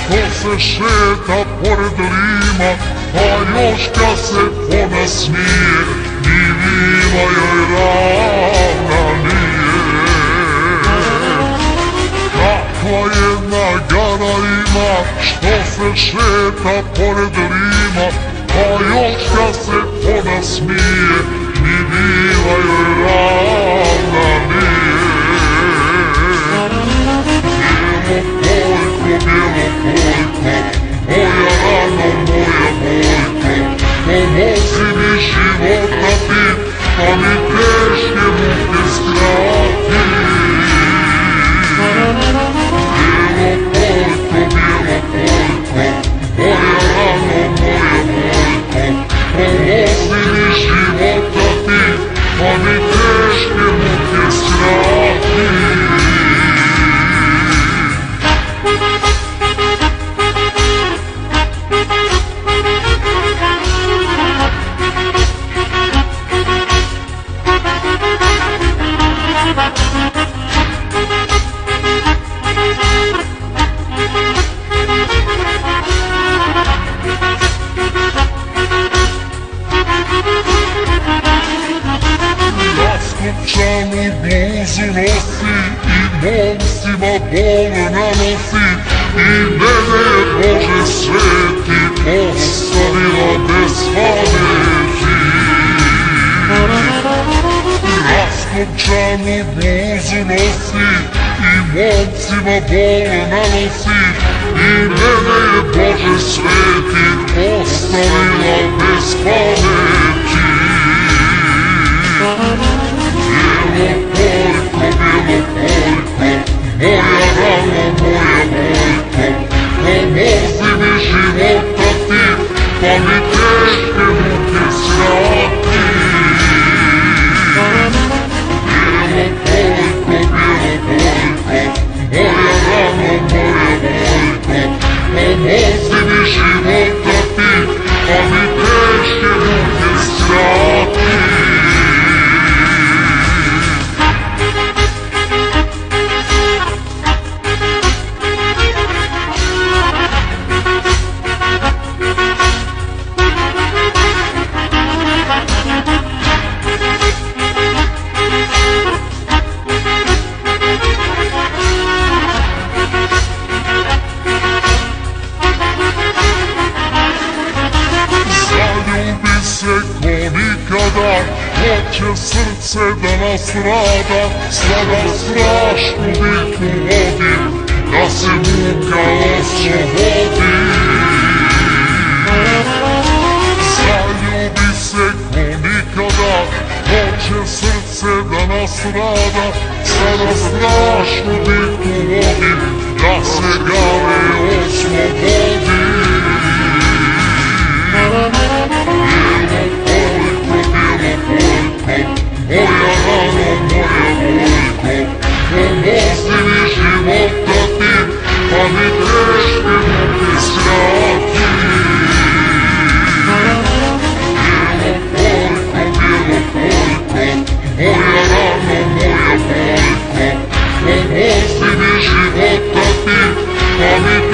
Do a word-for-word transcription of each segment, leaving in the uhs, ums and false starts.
što se šeta pored Lima, pa još kad se ponasmije, ni vila joj ravna nije. Kakva jedna gara ima, što se šeta pored Lima, pa još kad se ponasmije, ni vila joj ravna nije. Bijelo Bojko, moja rano, moja Bojko, pomozi mi života ti, pa mi teške muke skrati. Bijelo Bojko, bijelo Bojko, moja rano, moja Bojko, pomozi mi života ti, pa mi teške muke skrati. Raskopčanu bluzu nosi i momcima bol nanosi, i mene je Bože sveti ostavila bez pameti. Raskopčanu bluzu nosi i momcima bol nanosi, i mene je Bože sveti ostavila bez pameti. Bijelo Bojko, bijelo Bojko, moja rano, moja Bojko, pomozi mi života ti, pa mi teške muke skrati. Bijelo Bojko, bijelo Bojko, moja rano, moja Bojko, pomozi mi života ti, pa mi teške muke skrati. Hoće srce da nas rada, sada strašnu bitku vodi, da se muka oslobodi. Zaljubi se ko nikada, hoće srce da nas rada, sada strašnu bitku vodi, da se gale oslobodi. Moja rano, moja Bojko, pomozi mi života ti, pa mi teške muke skrati. Bijelo Bojko, bijelo Bojko, moja rano, moja Bojko, pomozi mi života ti, pa mi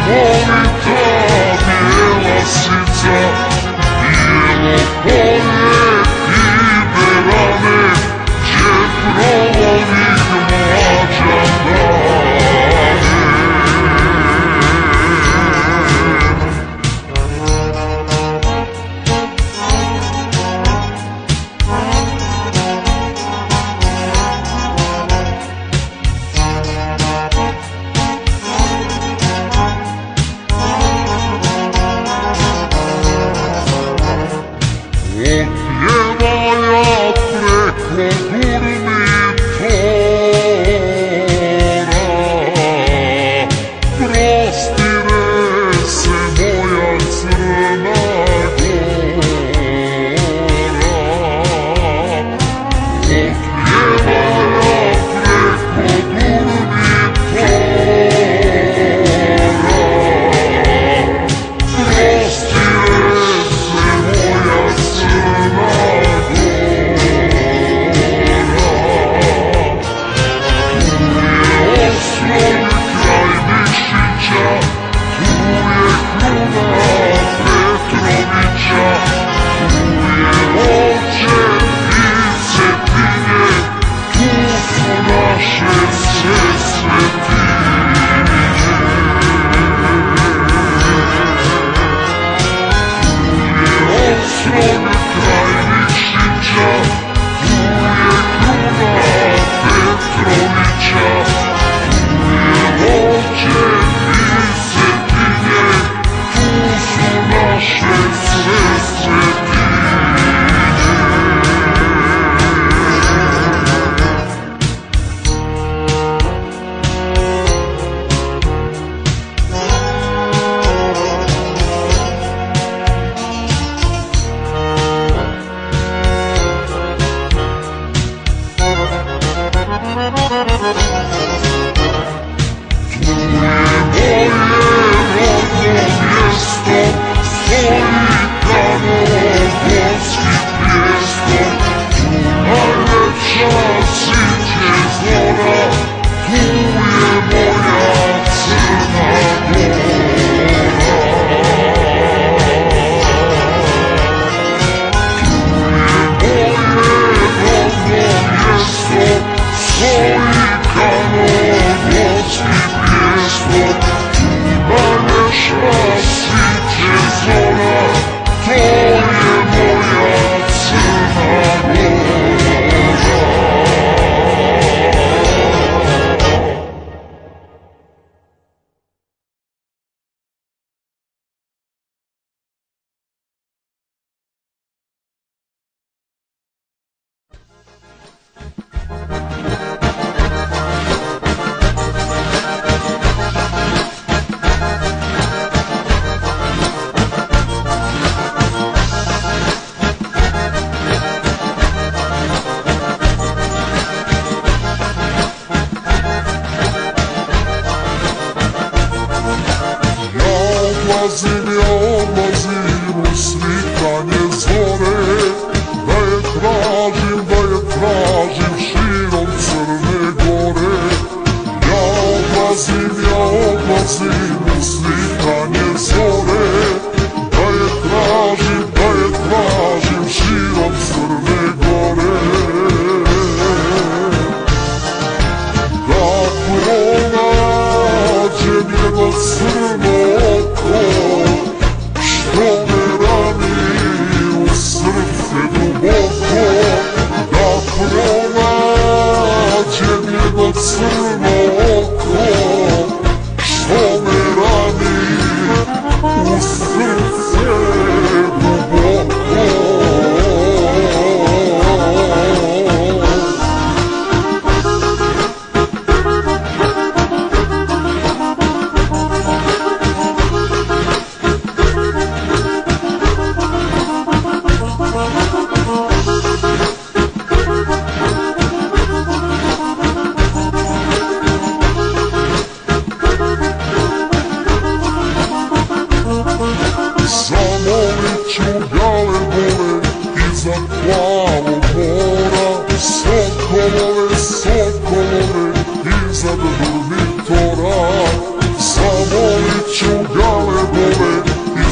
Polita bijela sica, bijelo polje i berane, gdje prolovih mlađan dane. Odpjevaja preko Durmitora, prostire se moja Crna Gora. Odpjevaja preko Durmitora, prostire se moja Crna Odlazim, ja odlazim u svitanje zore, da je tražim, da je tražim širom Crne Gore. Ja odlazim, ja odlazim u svitanje zore, da je tražim, da je tražim širom Crne Gore. Da pronađem jedno crno oko, što me rani u srce duboko. Da pronađem jedno crno oko, što me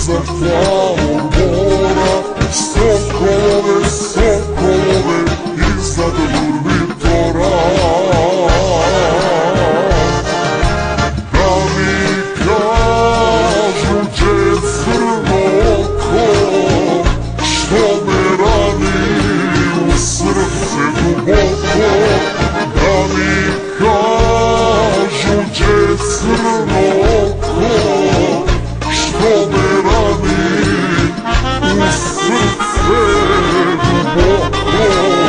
iznad plavog mora, sokolove, sokolove iznad orbitora. Da mi kažu gdje je crno oko, što me rani u srce duboko. Da mi kažu gdje je crno oko, što me rani u srce duboko.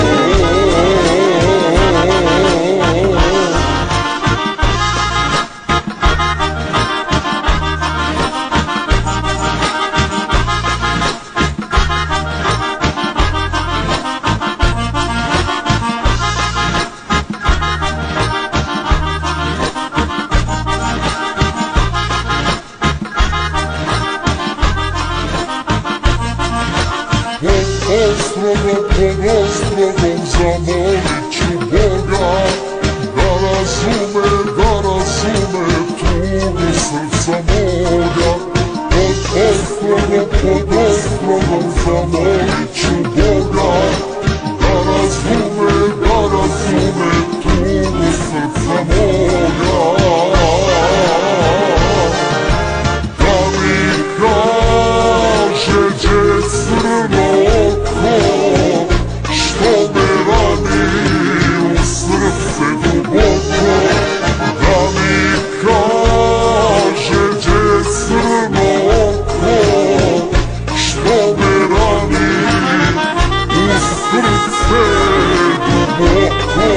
Ostrovom, pod ostrovom zamolit ću Boga da razume, da razume tugu srca moga. Pod ostrovom, pod ostrovom zamolit ću Boga da razume, da razume tugu srca moga. Da mi kaže gdje je crno oko, što me rani u srce duboko. Da mi kaže gdje je crno oko, što me rani u srce duboko.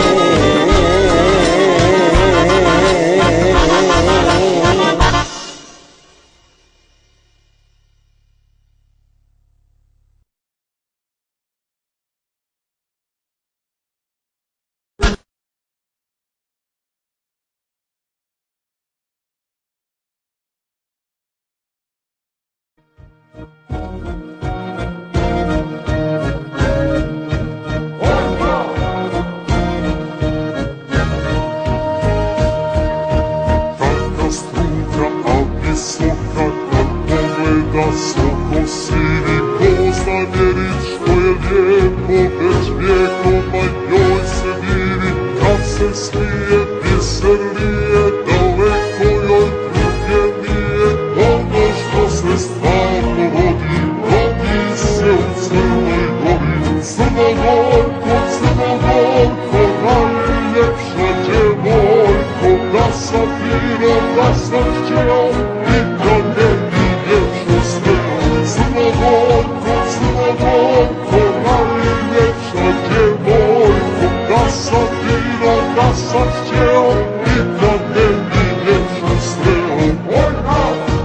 Soko sini pozna mjerit što je lijepo, već vijekoma njoj se divi. Kad se smije, biser nije, daleko joj druge nije. Ono što se stvarno rodi, rodi se u Crnoj Gori. Crnogorko, Crnogorko, najljepša djevojko, da sam vino, da sam htjeo, nikad ne bi ljepšo smeo. Crnogorko, Crnogorko, najljepša djevojko, da sam vino, da sam htjeo, nikad ne bi ljepšo smeo. Ojka!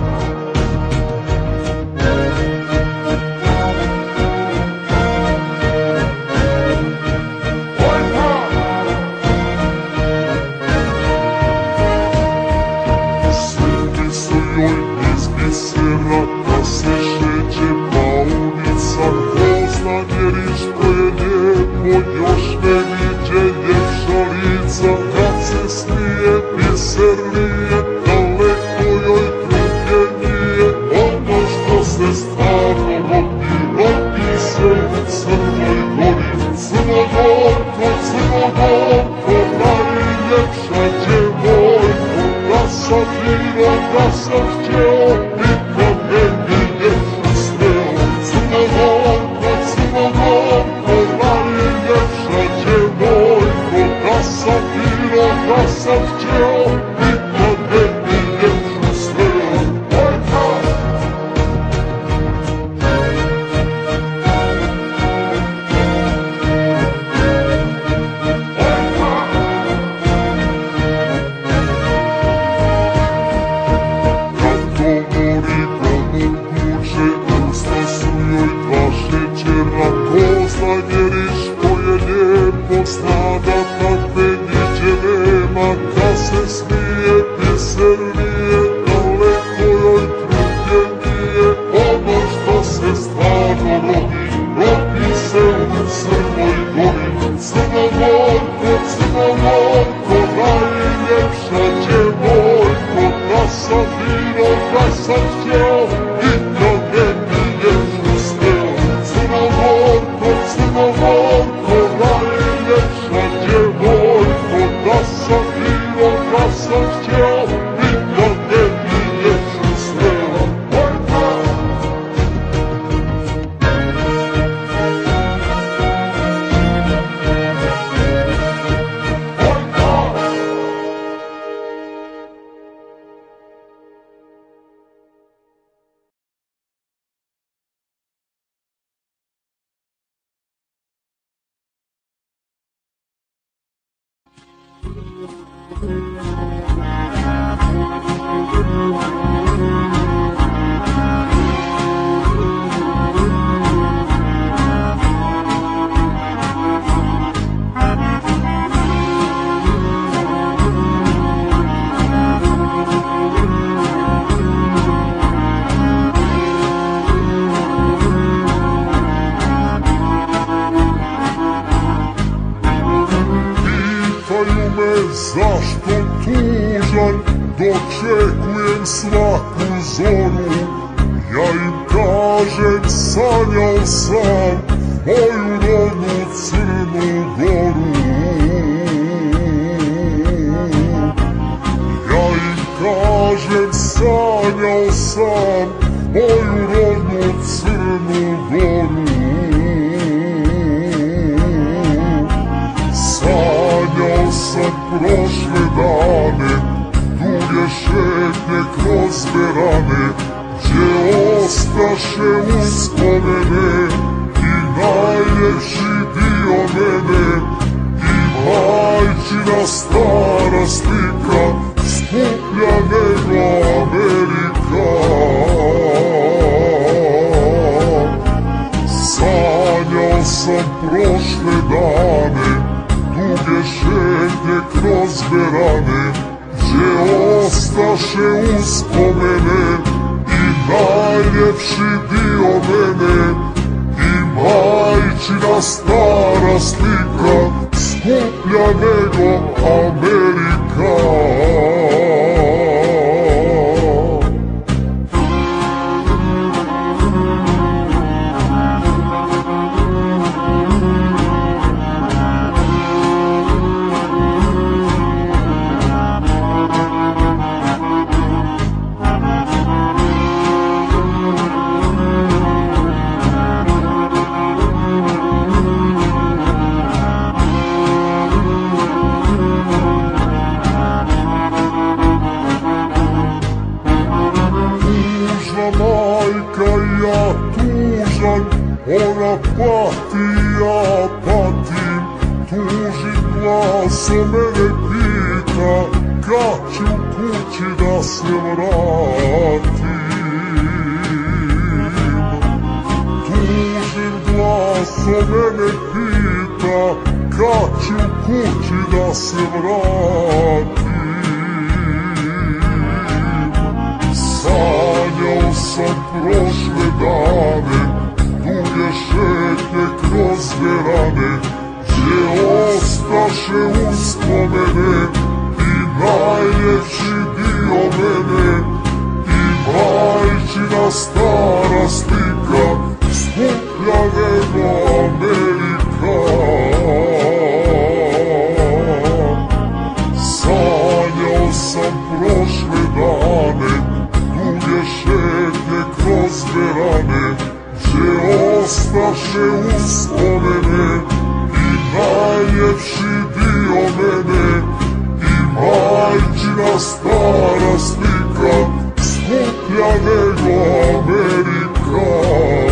Suti su joj iz bisera, da se šeće pa ulica. Pozna mjeriš što je lijepo, još ne viđe ljepša lica. Kad se smije, biser nije, daleko joj druge nije. Ono što se stvarno rodi, rodi se u Crnoj Gori. Crnogorko, Crnogorko, najljepša djevojko, da sam vino, da sam htjeo, nikad ne bi ljepšo smeo. Crnogorko, Crnogorko, najljepša djevojko, da sam vino, da sam htjeo, nikad ne bi ljepšo smeo. Ojka! Pozna mjeriš što je lijepo, zna da takve niđe nema. Kad se smije, biser nije, daleko joj druge nije. Ono što se stvarno rodi, rodi se u Crnoj Gori. Crnogorko, Crnogorko, najljepša djevojko, da sam vino, da sam htjeo, nikad Zašto tužan dočekujem svaku zoru? Ja im kažem sanjao sam moju rodnu Crnu Goru. Ja im kažem sanjao sam moju rodnu Crnu Goru. Sanjao sam prošle dane, duge šetnje kroz berane, gdje ostaše uspomene i najljepši dio mene. I majčina stara slika, skuplja nego Amerika. Sanjao sam prošle dane, duge šetnje kroz berane, gdje ostaše uspomene i najljepši dio mene. I majčina stara slika, skuplja nego Amerika. Ja tužan, ona pati, ja patim. Tužim glasom mene pita, kad ću kući da se vratim. Tužim glasom mene pita, kad ću kući da se vratim. Sanjao sam prošle dane, duge šetnje kroz berane, gdje ostaše uspomene i najljepši dio mene. I majčina stara slika, skuplja nego Amerika. Sanjao sam prošle dane, duge šetnje kroz berane, gdje ostaše uspomene i najljepši dio mene. I majčina stara slika, skuplja nego Amerika.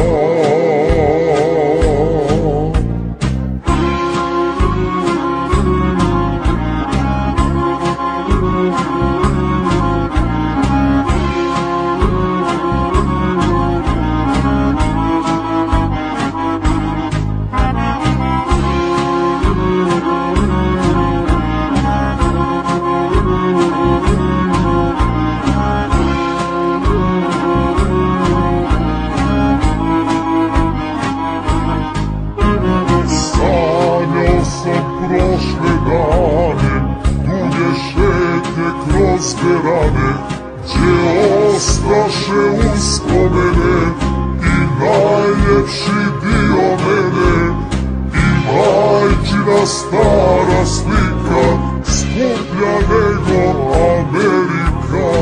Prošle dane, duge šetnje kroz berane, gdje ostaše uspomene i najljepši dio mene. I majčina stara slika, skuplja nego Amerika.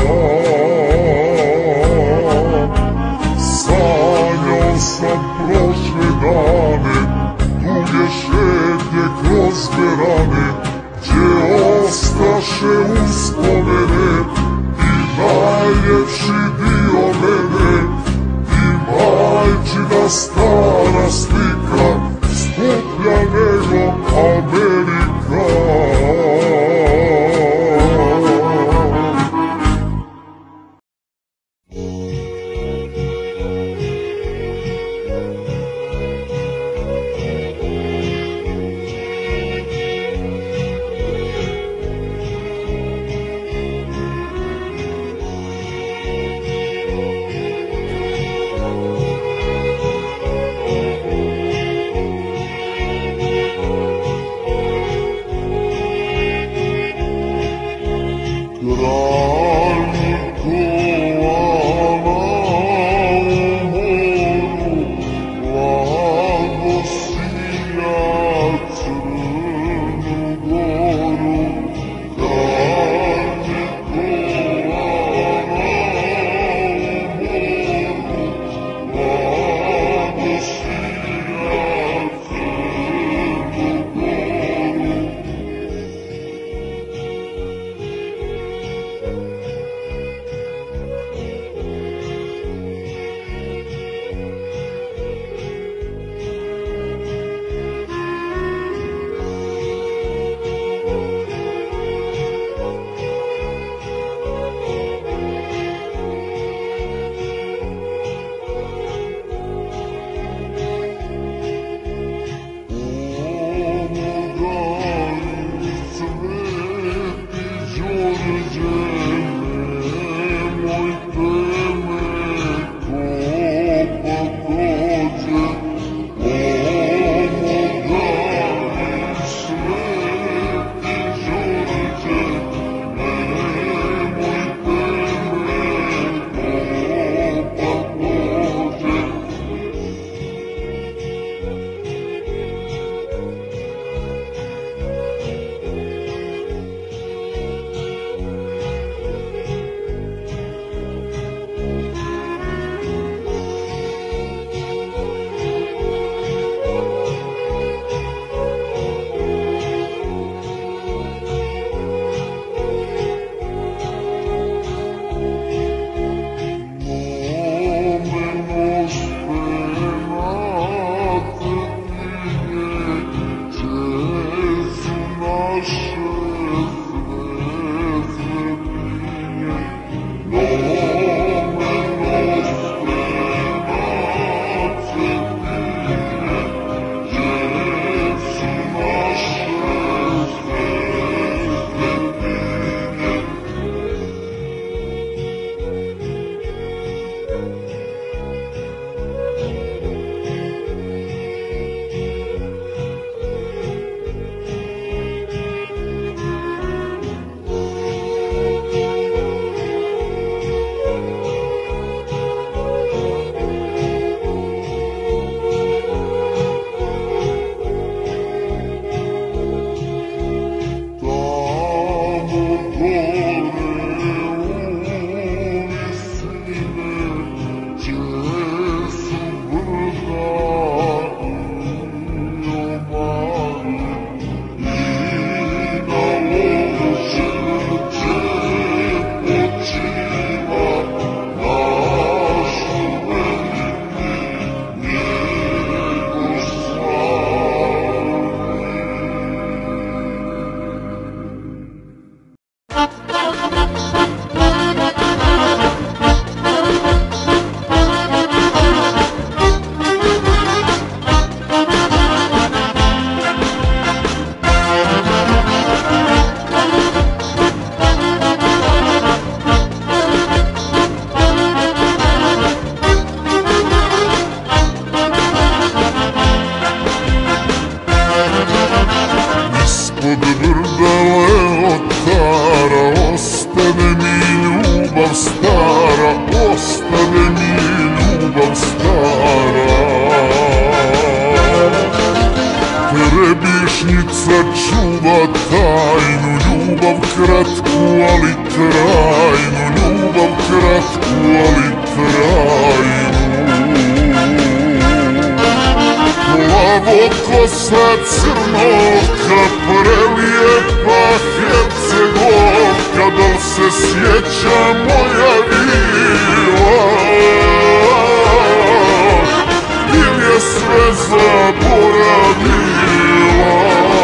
Sanjao sam prošle dane, duge šetnje kroz berane, gdje ostaše uspomene i najljepši dio mene. I majčina stara slika, skuplja nego Amerika. kratku, ali trajnu. Plavo kosa crno, ka prelijepa Hercegovka, dal se sjeća moja vila, ili je sve zaboravila.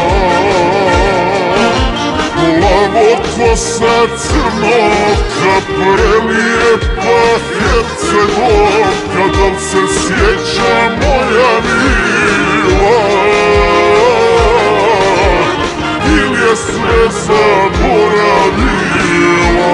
Plavo kosa crno, ka prelijepa Hercegovka, dal se sjeća moja vila, ili je sve zaboravila.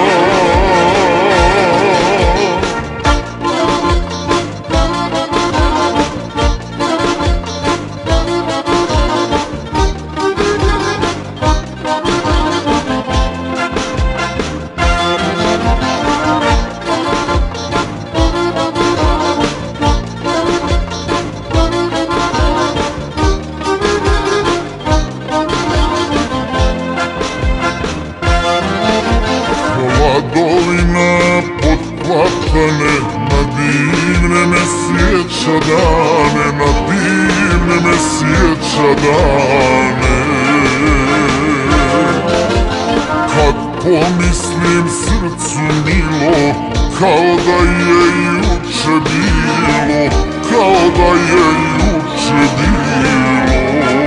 Hladovina potplakane, na divne me sjeća dane, na divne me sjeća dane. Kad pomislim srcu milo, kao da je juče bilo, kao da je juče bilo.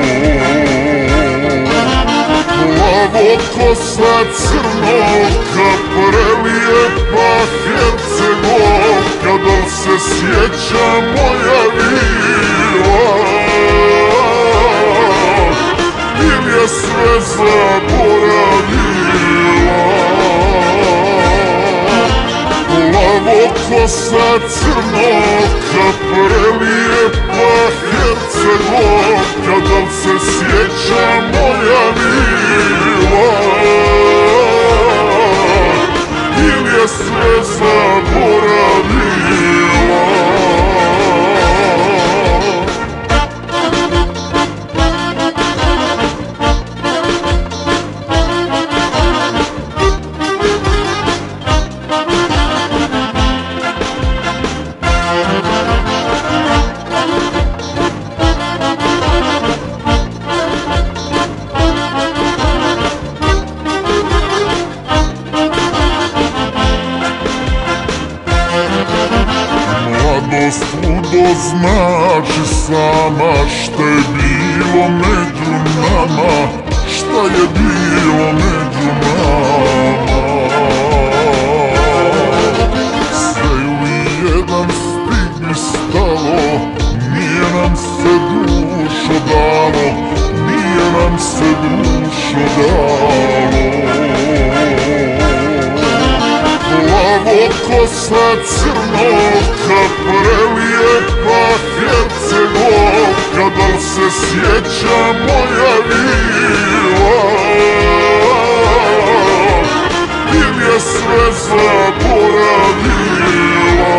Plavo kosa crno, ka prelijepa Hercegovka, dal se sjeća moja vila, ili je sve zaboravila. Plavo kosa crno, ka prelijepa Hercegovka, dal se sjeća moja vila, ili je sve zaboravila. Mladost ludo znači sama, šta je bilo među nama, šta je bilo među nama. Sve u jedan stig bi stalo, nije nam se dušo dalo, nije nam se dušo dalo. Plavo kosa crno, ka prelijepa Hercegovka, dal se sjeća moja vila, ili je sve zaboravila.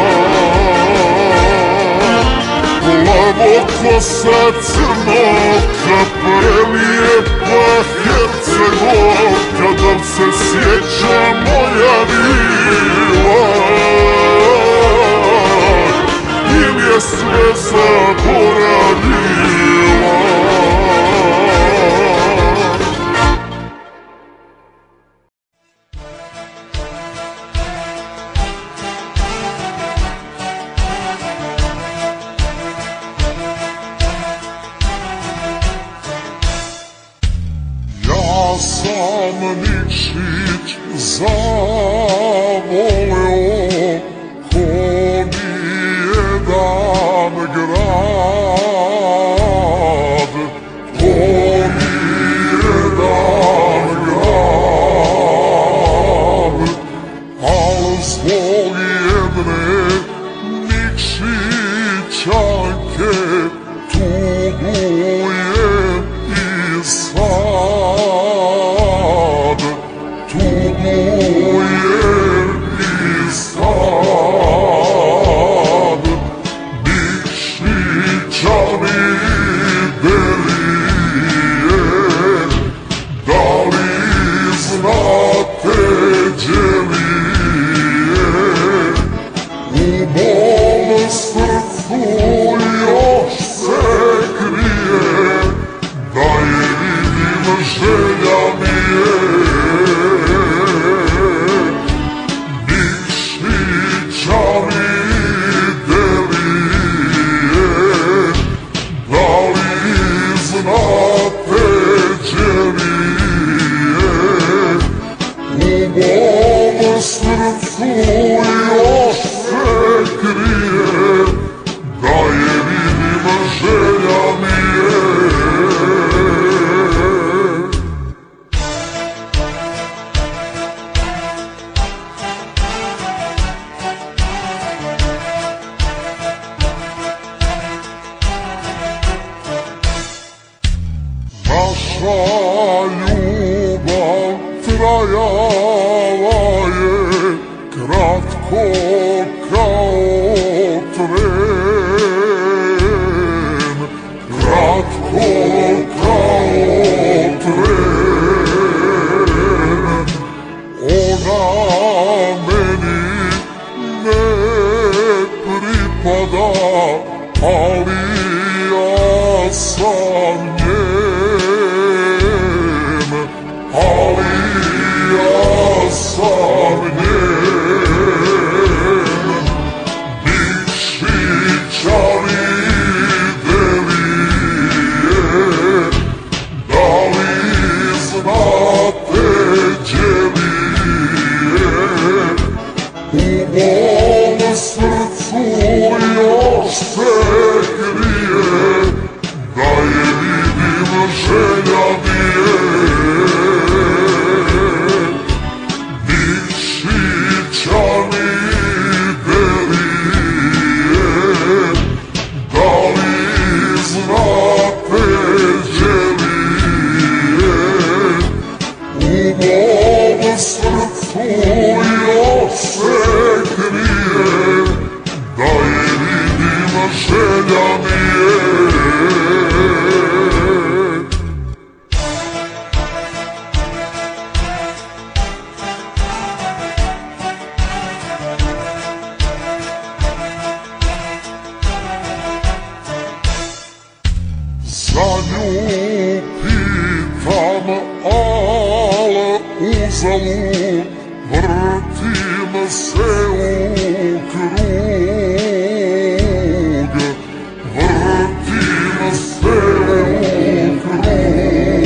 Plavo kosa crno, ka prelijepa Hercegovka, dal se sjeća moja vila, ili je sve zaboravila. Ja sam Nikšić zavoleo ko nijedan grad, ko nijedan grad, al zbog jedne Nikšićanke tugujem i sad, tugujem i sad. Nikšićani Delije, da li znate gdje li je? mom srcu još se krije, da je vidim želja mi je. Mišićami delije, da li znate gdje mi je? U mom srcu još se krije, da je vidim želja mi je. Naša ljubav trajala je kratko kao tren, kratko kao tren. Ona meni ne pripada, ali ja sam njen, ali ja sam njen. Mišićami delije, da li znate gdje mi je? U mom srcu još se krije, da je vidim želja mi je. Mišićami delije, da li znate gdje mi je? U mom srcu još se krije, da je vidim želja mi je. Za nju pitam, al uzalud, vrtim se u krug, vrtim se u krug.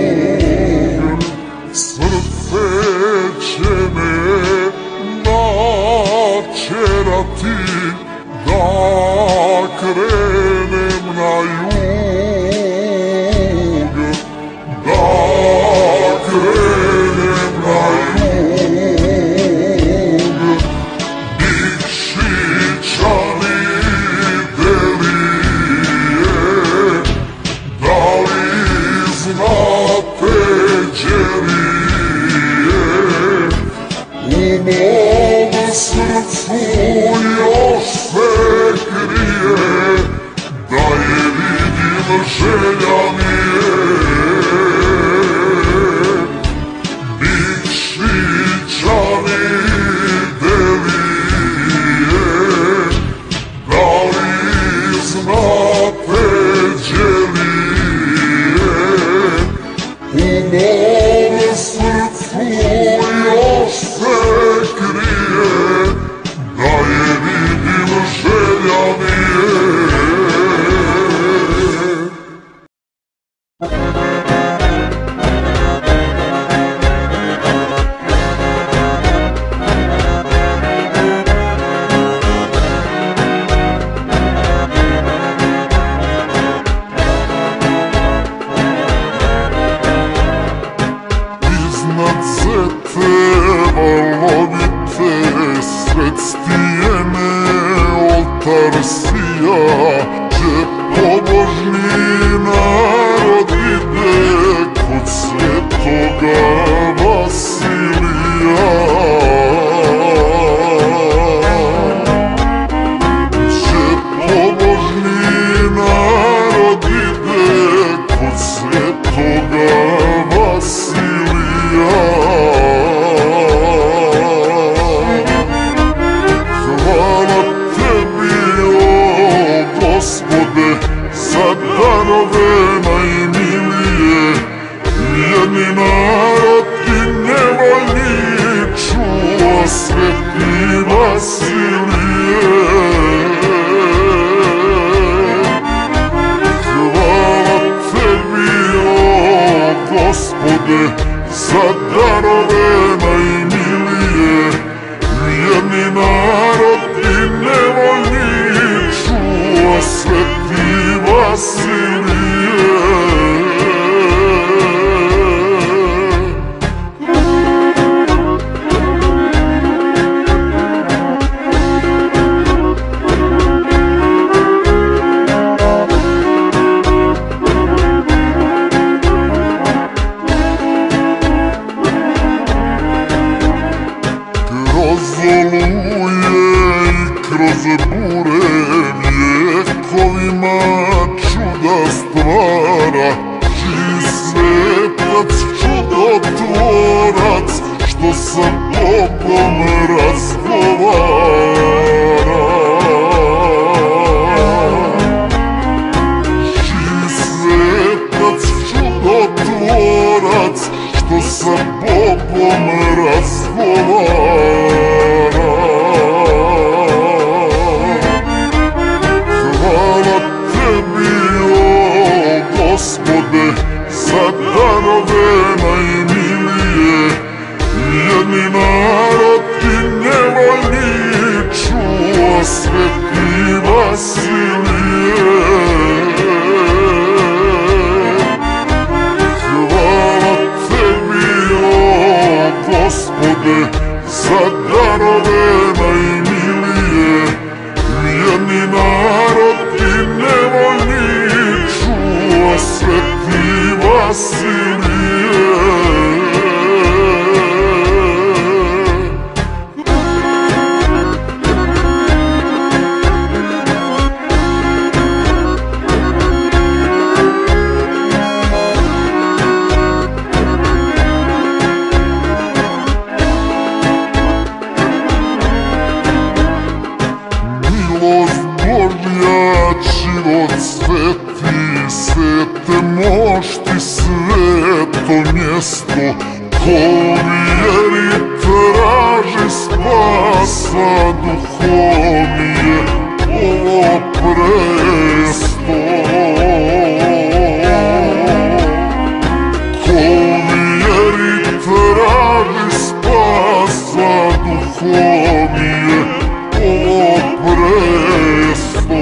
Srce će me naterati da krenem na jug, da krenem na jug. Mišićami delije, da li znate gdje mi je? U mom srcu još se krije, da je vidim želja mi je. Mišićami delije, da li znate gdje mi je? U mom srcu još se krije, da je vidim želja mi je. Iznad zete valovite, sred stijene oltar sija, gdje pobožni narod ide kod svetoga Vasilija. Gdje pobožni narod ide kod svetoga Vasilija. Hvala Vasilije. Hvala tebi, o Gospode, za darove najmilije. Vjerni narod i nevoljni čuva Sveti Vasilije. Kroz bure vjekovima čuda stvara, živi svetac, čudotvorac, što sa Bogom razgovara. Živi svetac, čudotvorac, što sa Bogom razgovara. Gospode, za darove najmilije, vjerni narod i nevoljni čuva Sveti Vasilije. Hvala tebi, o Gospode, za darove najmilije, vjerni narod i nevoljni Sveti Vasilije. Milost Božja, život sveti, svete mošti, sveto mjesto, ko vjeri traži spasa duhovnije, ovo presto. Ko vjeri traži spasa duhovnije, ovo presto.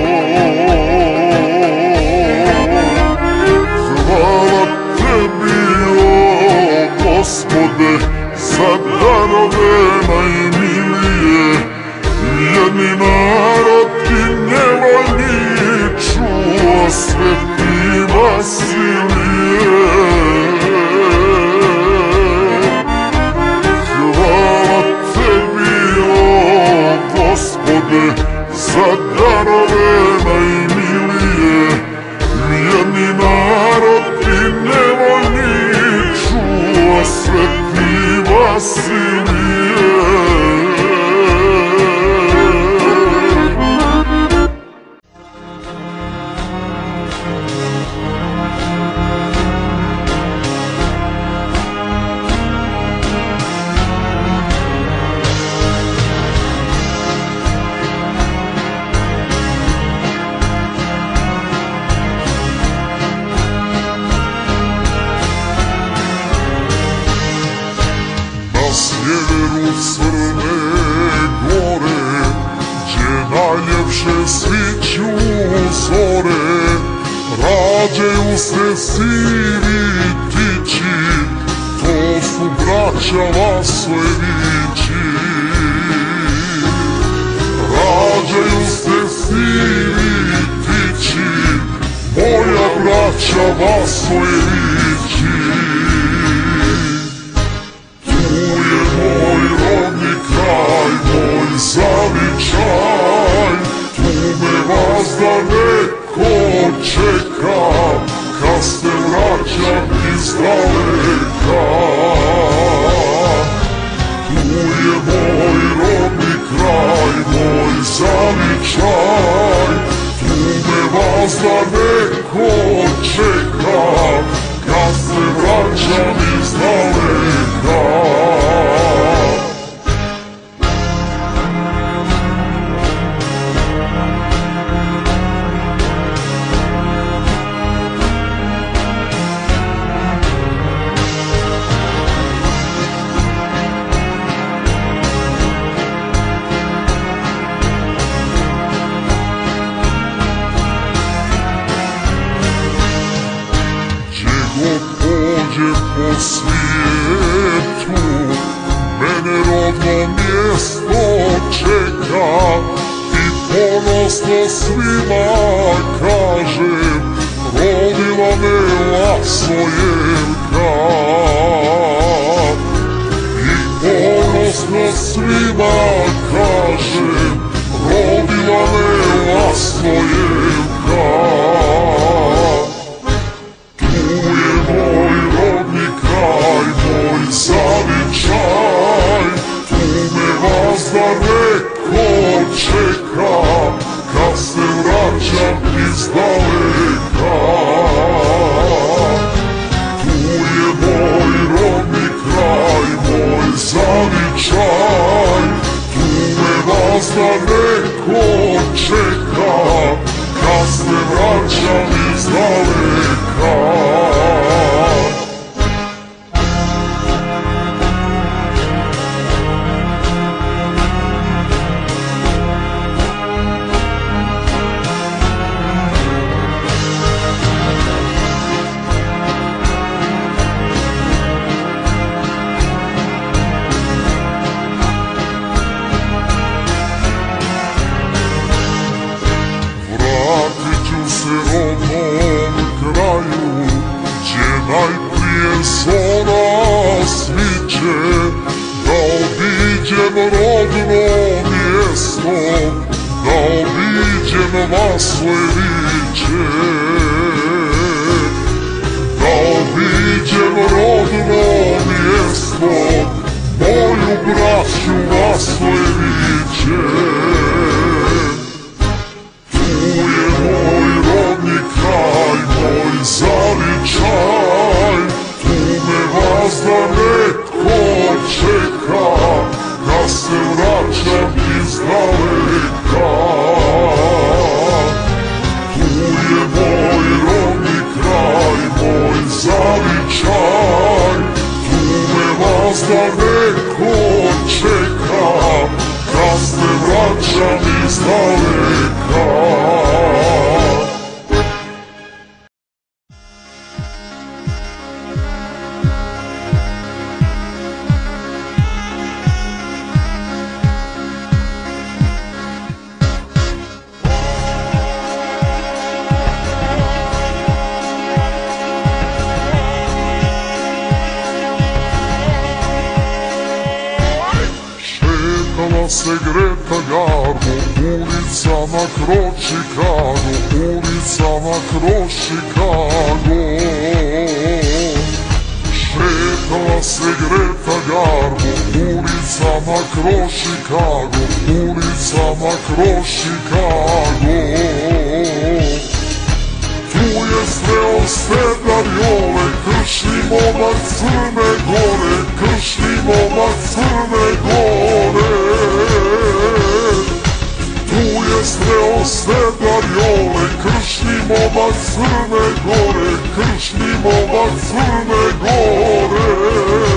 Gospode, za darove najmilije, vjerni narod i nevoljni čuva Sveti Vasilije. Hvala tebi, o Gospode, za darove najmilije, vjerni narod i nevoljni čuva Sveti Vasilije. Sjeveru Crne Gore, gdje najljepše sviću zore, rađaju se sivi ptići, to su braća Vasojevići. Rađaju se sivi ptići, moja braća Vasojevići. Moj zavičaj, tu me vazda neko čeka, kad se vraćam iz daleka. Tu je moj rodni kraj, moj zavičaj, tu me vazda neko čeka, kad se vraćam iz daleka. ponosno svima kažem, rodila me Lasojevka. I ponosno svima kažem, rodila me Lasojevka. Tu je moj rodni kraj, moj zavičaj, tu me vazda neko čeka, kad se vraćam iz daleka. Tu je moj rodni kraj, moj zavičaj, tu me vazda neko čeka, kad se vraćam iz daleka. Najprije zora sviće, da obiđem rodno mjesto, da obiđem Vasleviće, da obiđem rodno mjesto, moju braću Vasleviće. Tu je moj rodni kraj, moj zavičaj, tu me vazda netko čeka, kad se vraćam iz daleka. Tu je moj rodni kraj, moj zavičaj, tu me vazda netko čeka, kad se vraćam iz daleka. Se Greta Garbo ulicama kroz Chicago, ulicama kroz Chicago. Šetala se Greta Garbo ulicama kroz Chicago, ulicama kroz Chicago. Tu je sreo Sedar Jole, kršni momak Crne Gore, kršni momak Crne Gore. Tu je sreo Sedar Jole, kršni momak Crne Gore, kršni momak Crne Gore.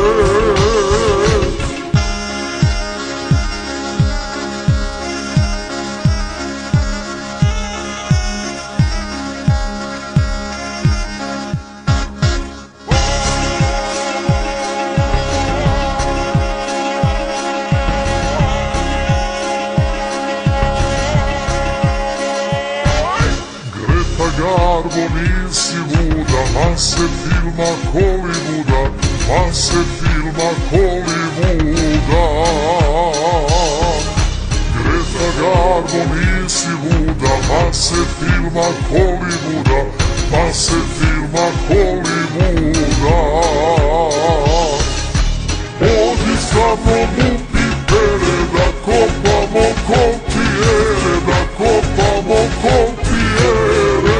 Garbo nisi luda, van se filma Hollywooda, van se filma Hollywooda. Greta Garbo nisi luda, van se filma Hollywooda, van se filma Hollywooda. Odi sa mnom u pipere, da kopamo kontijere, da kopamo kontijere.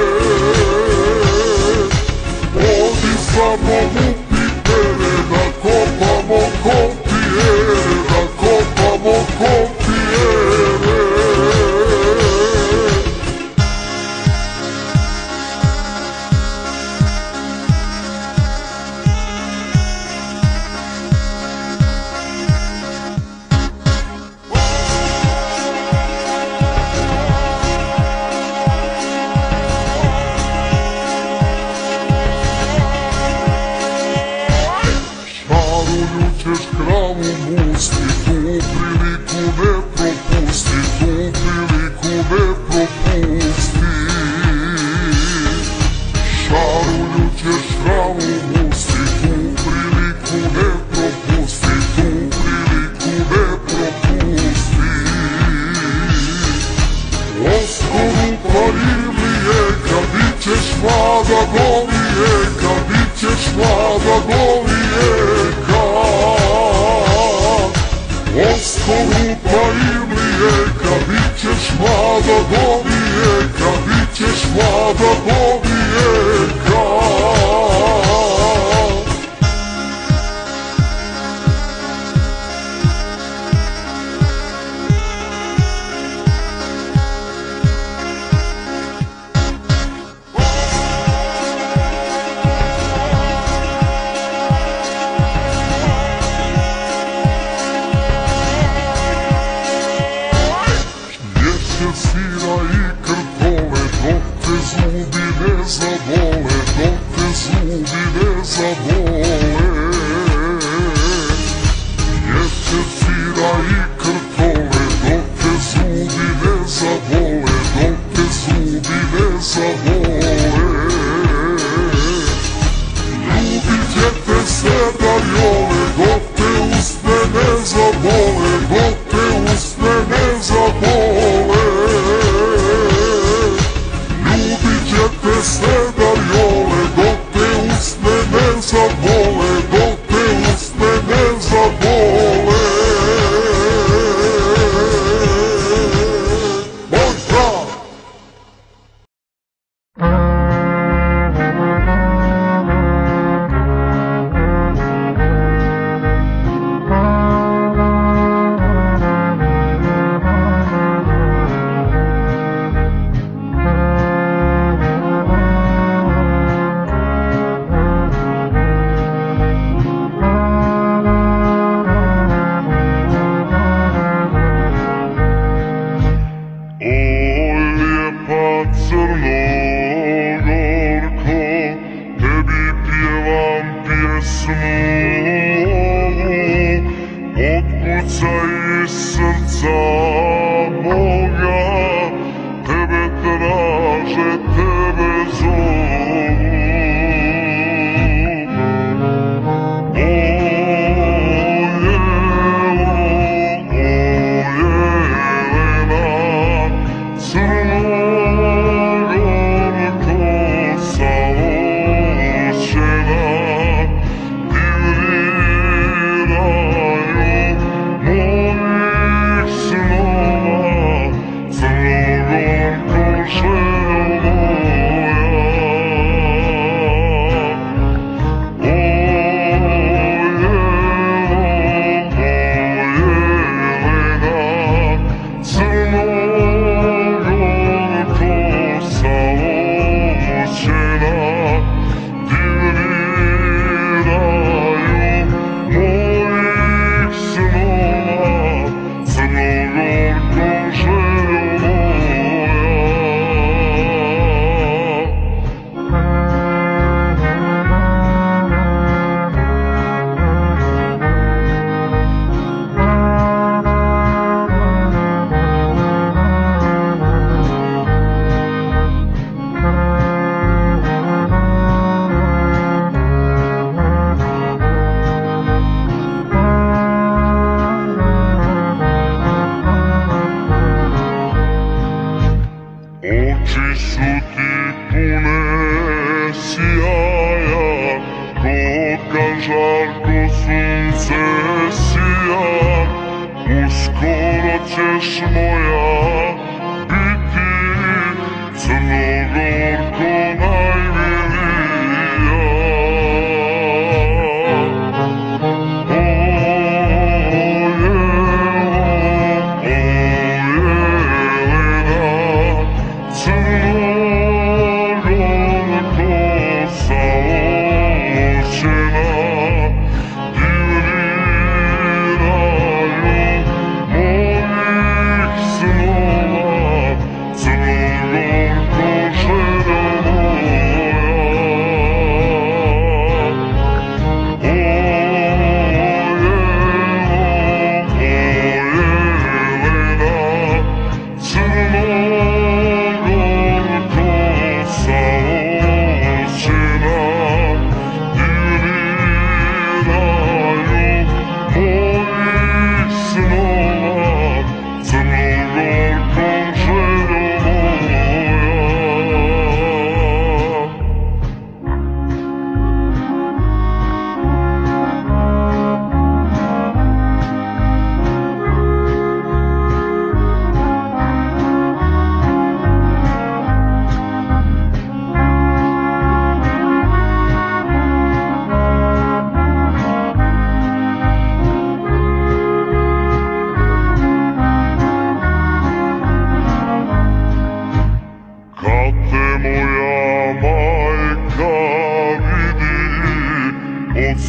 Sa mnom u pipere, da kopamo kontijere, da kopamo kontijere. mlada do vijeka. Oskolupa i mlijeka, bit ćeš mlada do vijeka, bit ćeš mlada do vijeka. Svira i krpole, dok te zubi ne zabole, dok te zubi ne zabole. Jeće svira i krpole, dok te zubi ne zabole, dok te zubi ne zabole. Ljubit će te sedajole, dok te usne ne zabole, dok te usne ne zabole. Sve darjole, dok te usne ne zabole, dok te usne ne zabole. Pozdrav! Otkucaj iz srca moga, tebe traže, tebe zovu. O Jeleno, o Jelena, crnogorko saločena, oči su ti pune sjaja, ko žarko sunce sija. Uskoro ćeš moja biti, crnogorko najmilija. Snova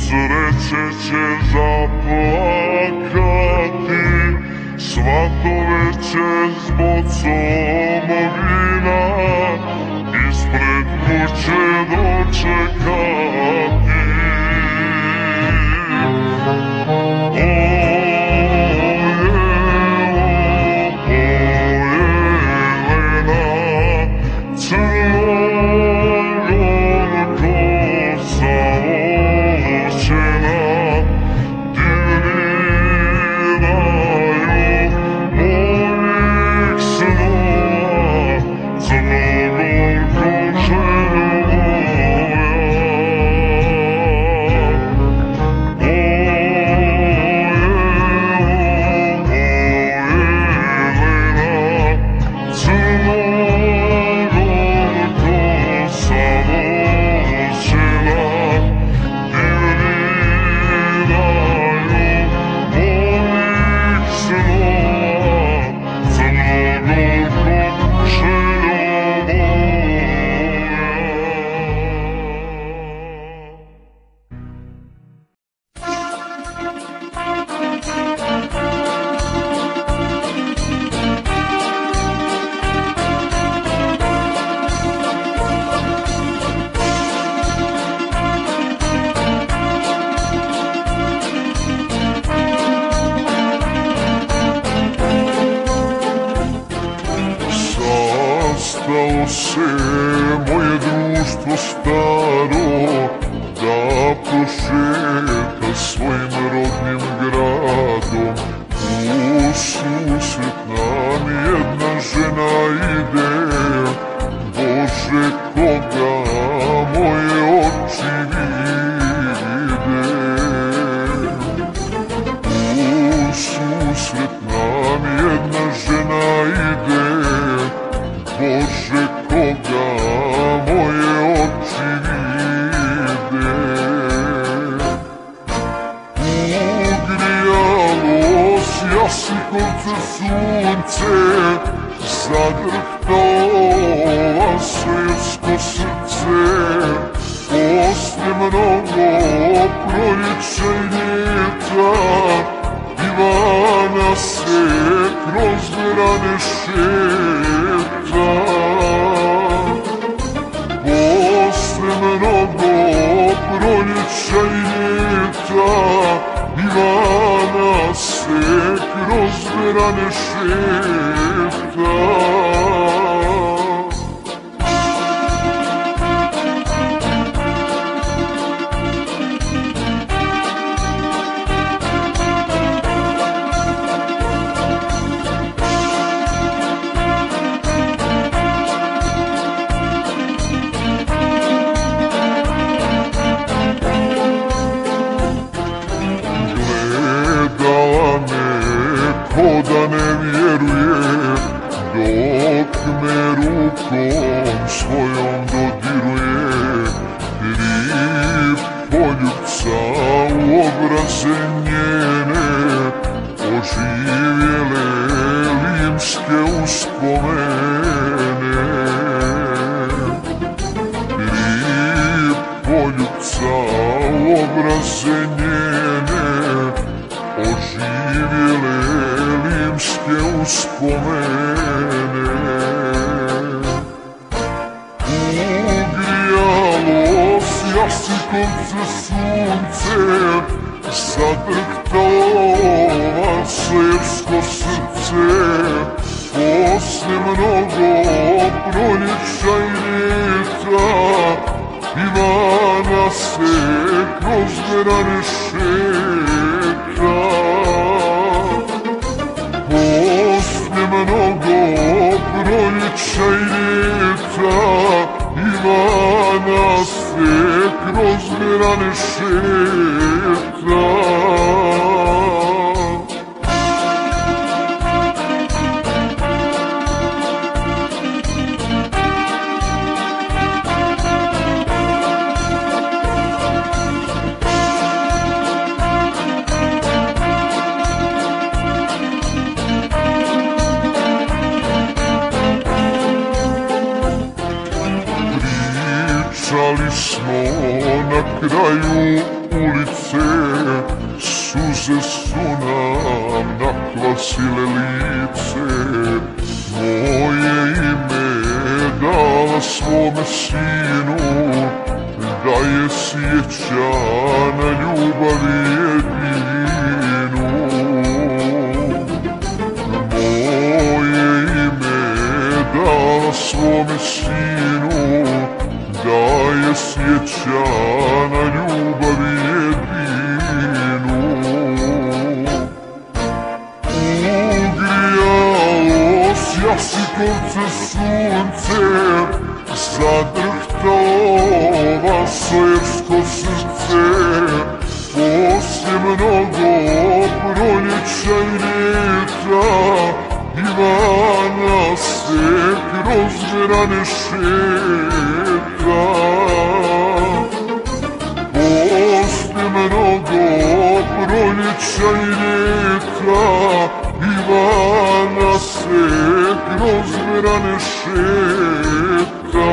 sreće će zaplakati, svatove će s bocom vina ispred kuće dočekati. Sastalo se moje društvo staro da prošeta svojim rodnim gradom. U susret nam jedna žena ide, Bože, koga moje oči vide. U susret nam jedna žena ide, Bože, koga moje oči vide. Ugrijalo s Jasikovce sunce, zadrhtalo svjetsko srce, posle mnogo proljeća i ljeta, Ivana se kroz rane šeta. Posle mnogo proljeća i ljeta, Ivana se kroz rane šeta. Ko da ne vjeruje, dok me rukom svojom dodiruje, tri poljubca u obraze njene, oživjele limske uspomene. Tri poljubca u obraze njene, oživjele limske uspomene. Ugrijalo s Jasikovce sunce, zadrhtalo srpsko srce, posle mnogo proljeća i ljeta, Ivana se kroz rane šeta. Posle mnogo proljeća i ljeta, Ivana se kroz rane šeta. Pričali smo na kraju ulice, suze su nam nakvasile lice. Moje ime dala svome sinu, da je sjeća na ljubavi jedinu. Moje ime dala svome sinu, da je sjeća na ljubavi jedinu. Ugrijalo s Jasikovce sunce, zadrhtalo sojevsko srce. Poslije mnogo proljeća i ljeta, Ivana se kroz grane šeta. Poslije mnogo proljeća i ljeta, Ivana se kroz grane šeta.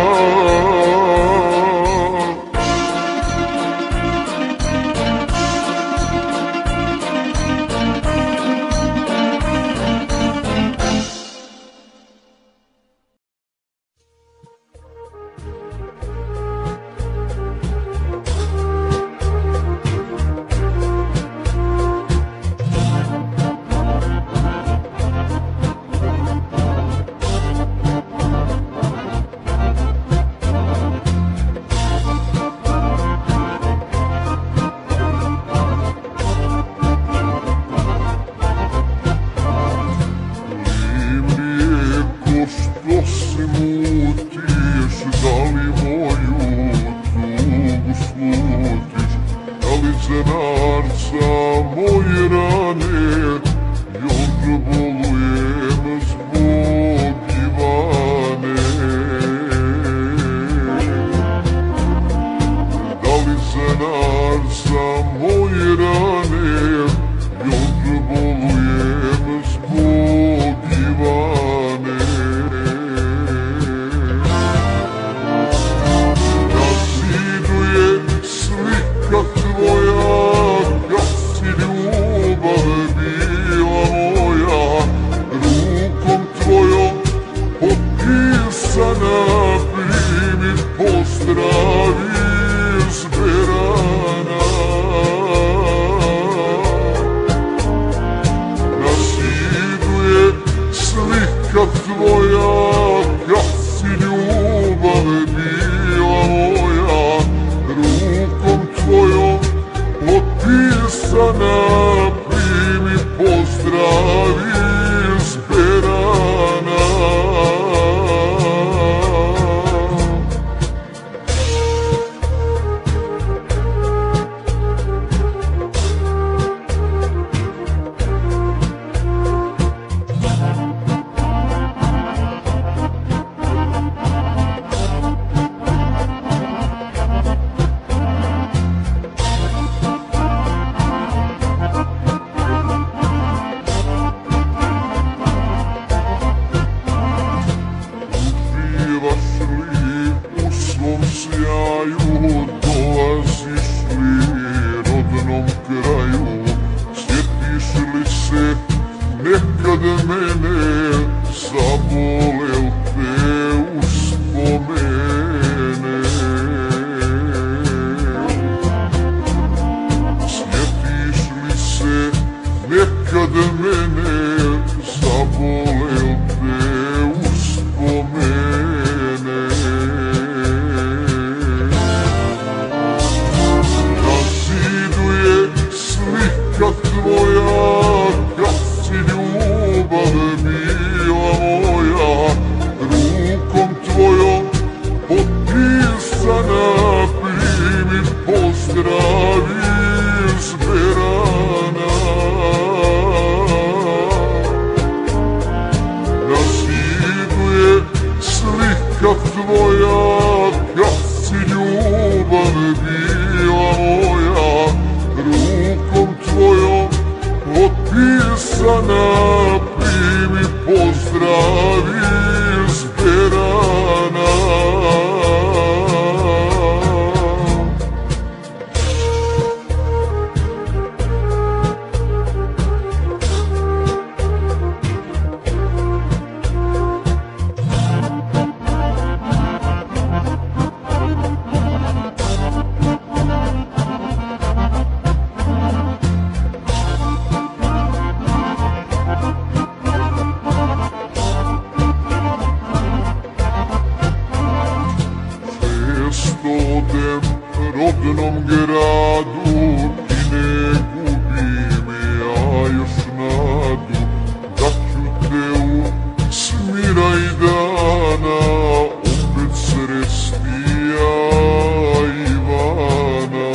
crnom gradu ti ne gubim ja još nadu, da ću te u smiraj dana opet sresti ja Ivana.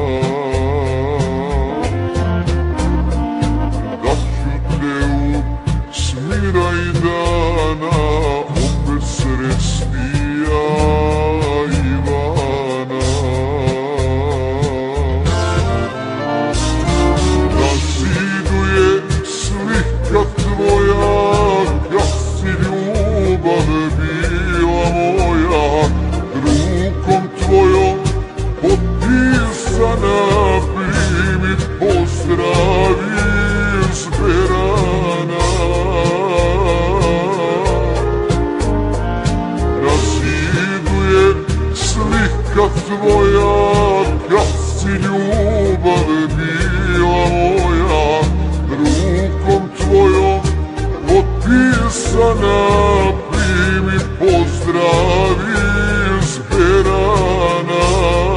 Da ću te u smiraj dana opet sresti ja Ivana. Na zidu je slika tvoja, kad si ljubav bila moja, rukom tvojom potpisana, primi pozdravi iz Berana. Na zidu je slika tvoja, kad si ljubav bila moja, rukom tvojom potpisana, primi pozdravi iz Berana.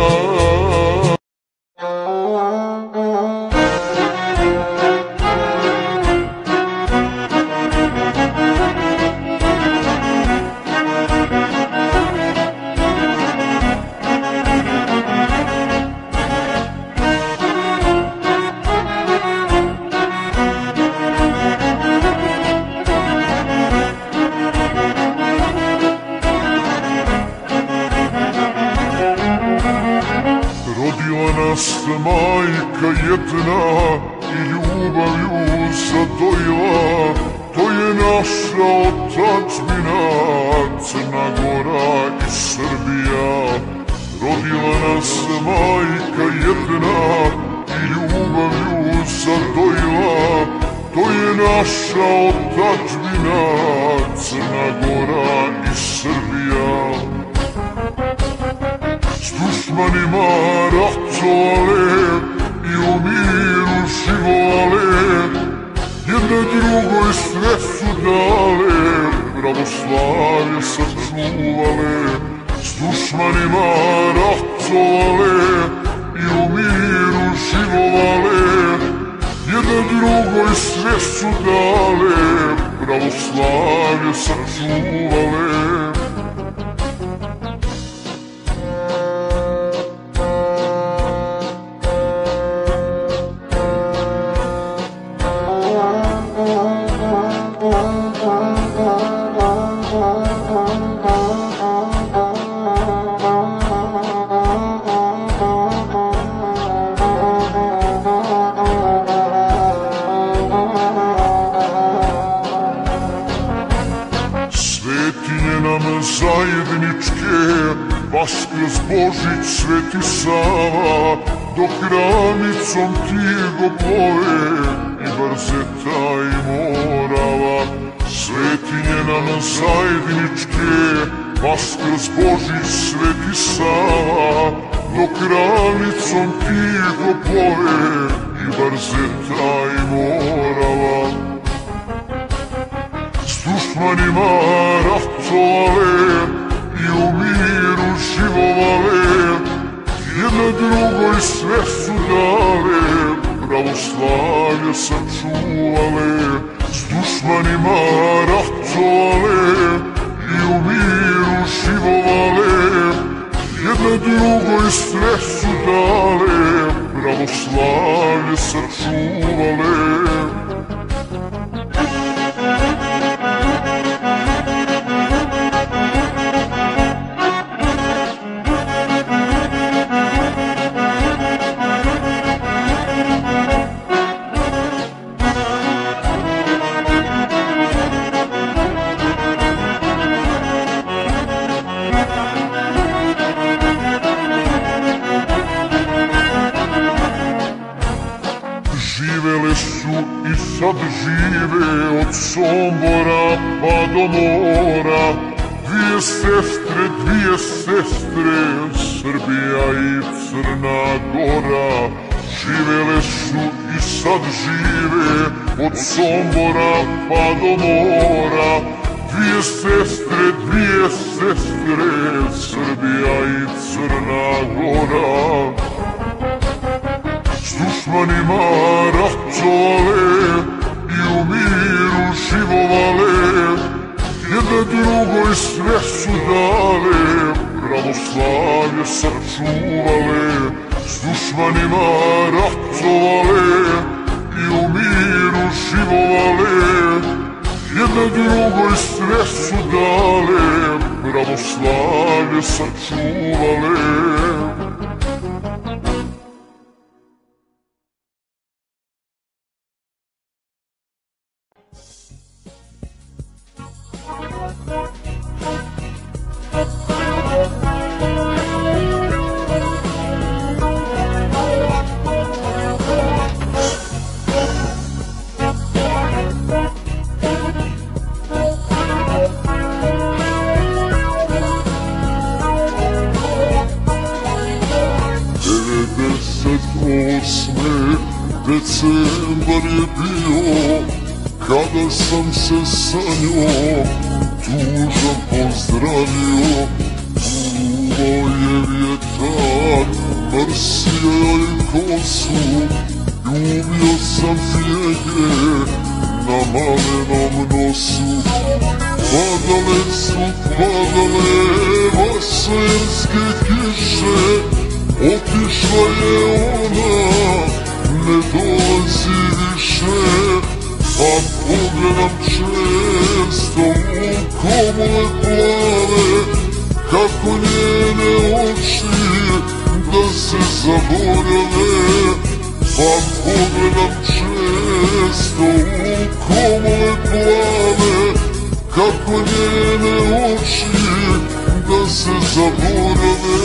Rodila nas majka jedna i ljubavlju zadojila, to je naša otadžbina, Crna Gora i Srbija. Rodila nas majka jedna i ljubavlju zadojila, to je naša otadžbina, Crna Gora i Srbija. S dušmanima ratovale i u miru živole, jedne drugoj sve su dale, pravoslavlje sačuvale. S dušmanima ratovale i u miru živole, jedne drugoj sve su dale, pravoslavlje sačuvale. Svetinje nam zajedničke, Vaskrs, Božić, Sveti Sava, dok ravnicom Tigo plove i Barzeta i Morava. Svetinje nam zajedničke, Vaskrs, Božić, Sveti Sava, dok ravnicom Tigo plove i Barzeta i Morava. S dušmanima ratovale i u miru živovale, jedna drugoj sve su dale, pravoslavlje sačuvale. S dušmanima ratovale i u miru živovale, jedna drugoj sve su dale, pravoslavlje sačuvale. Živele su i sad žive od Sombora pa do mora, dvije sestre, dvije sestre, Srbija i Crna Gora. Živele su i sad žive od Sombora pa do mora, dvije sestre, dvije sestre, Srbija i Crna Gora. dušmanima ratovale i u miru živovale, jedne drugoj sve su dale, pravoslavlje sačuvale. S dušmanima ratovale i u miru živovale, jedne drugoj sve su dale, pravoslavlje sačuvale. Decembar je bio kada sam se sa njom tužan pozdravio. Duvao je vjetar, mrsio joj kosu, ljubio sam fijege na malenom nosu. Padale su, padale vasajanske kiše, otišla je ona, ne dolazi više. Pa pogledam često u komole plave, kako njene oči da se zaborave. Pa pogledam često u komole plave, kako njene oči da se zaborave.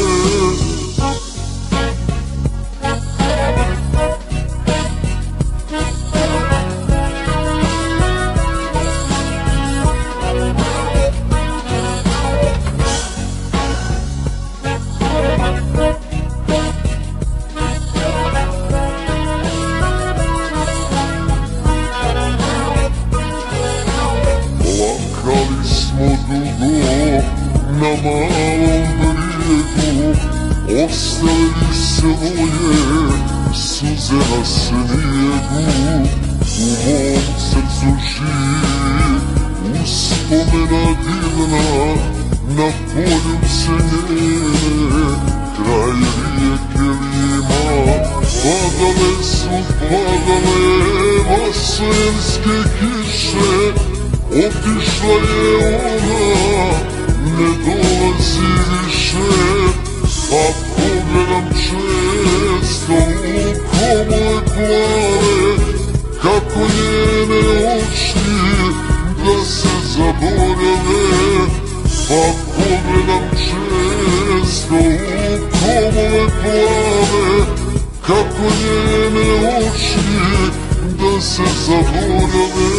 Na malom brijegu ostavili svoje suze na snijegu. U mom srcu živi uspomena divna na poljubice njene kraj rijeke Lima. Padale su, padale vasajanske kiše, otišla je ona, ne dolazi više. Pa pogledam često u komole plave, kako njene oči da se zaborave. Pa pogledam često u komole plave, kako njene oči da se zaborave.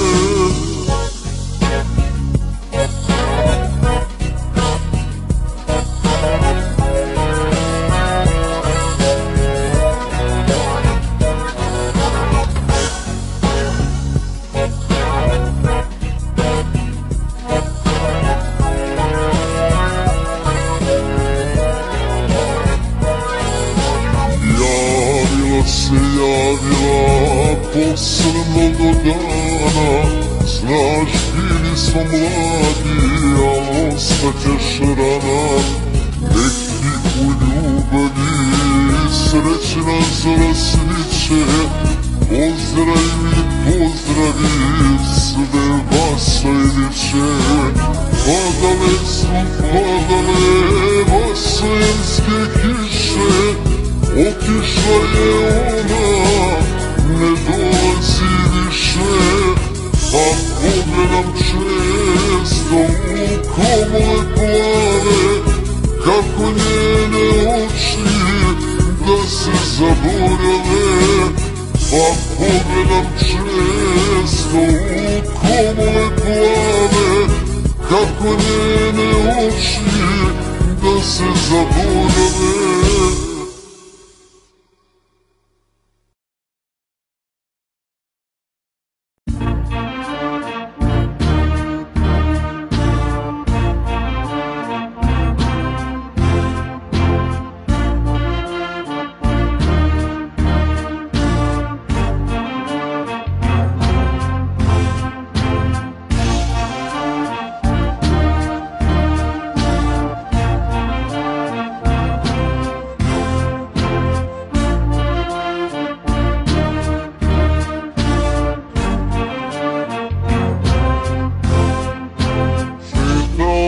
Se javila posle mnogo dana, znaš bili smo mladi, a ostaćeš rana. Nek ti u ljubavi srećna zora sviće, pozdravi, pozdravi sve Vasajeviće. Padale su, padale vasajanske kiše, otišla je ona, ne dolazi više. Pa pogledam često u komole plave, kako njene oči da se zaborave. Pa pogledam često u komole plave, kako njene oči da se zaborave.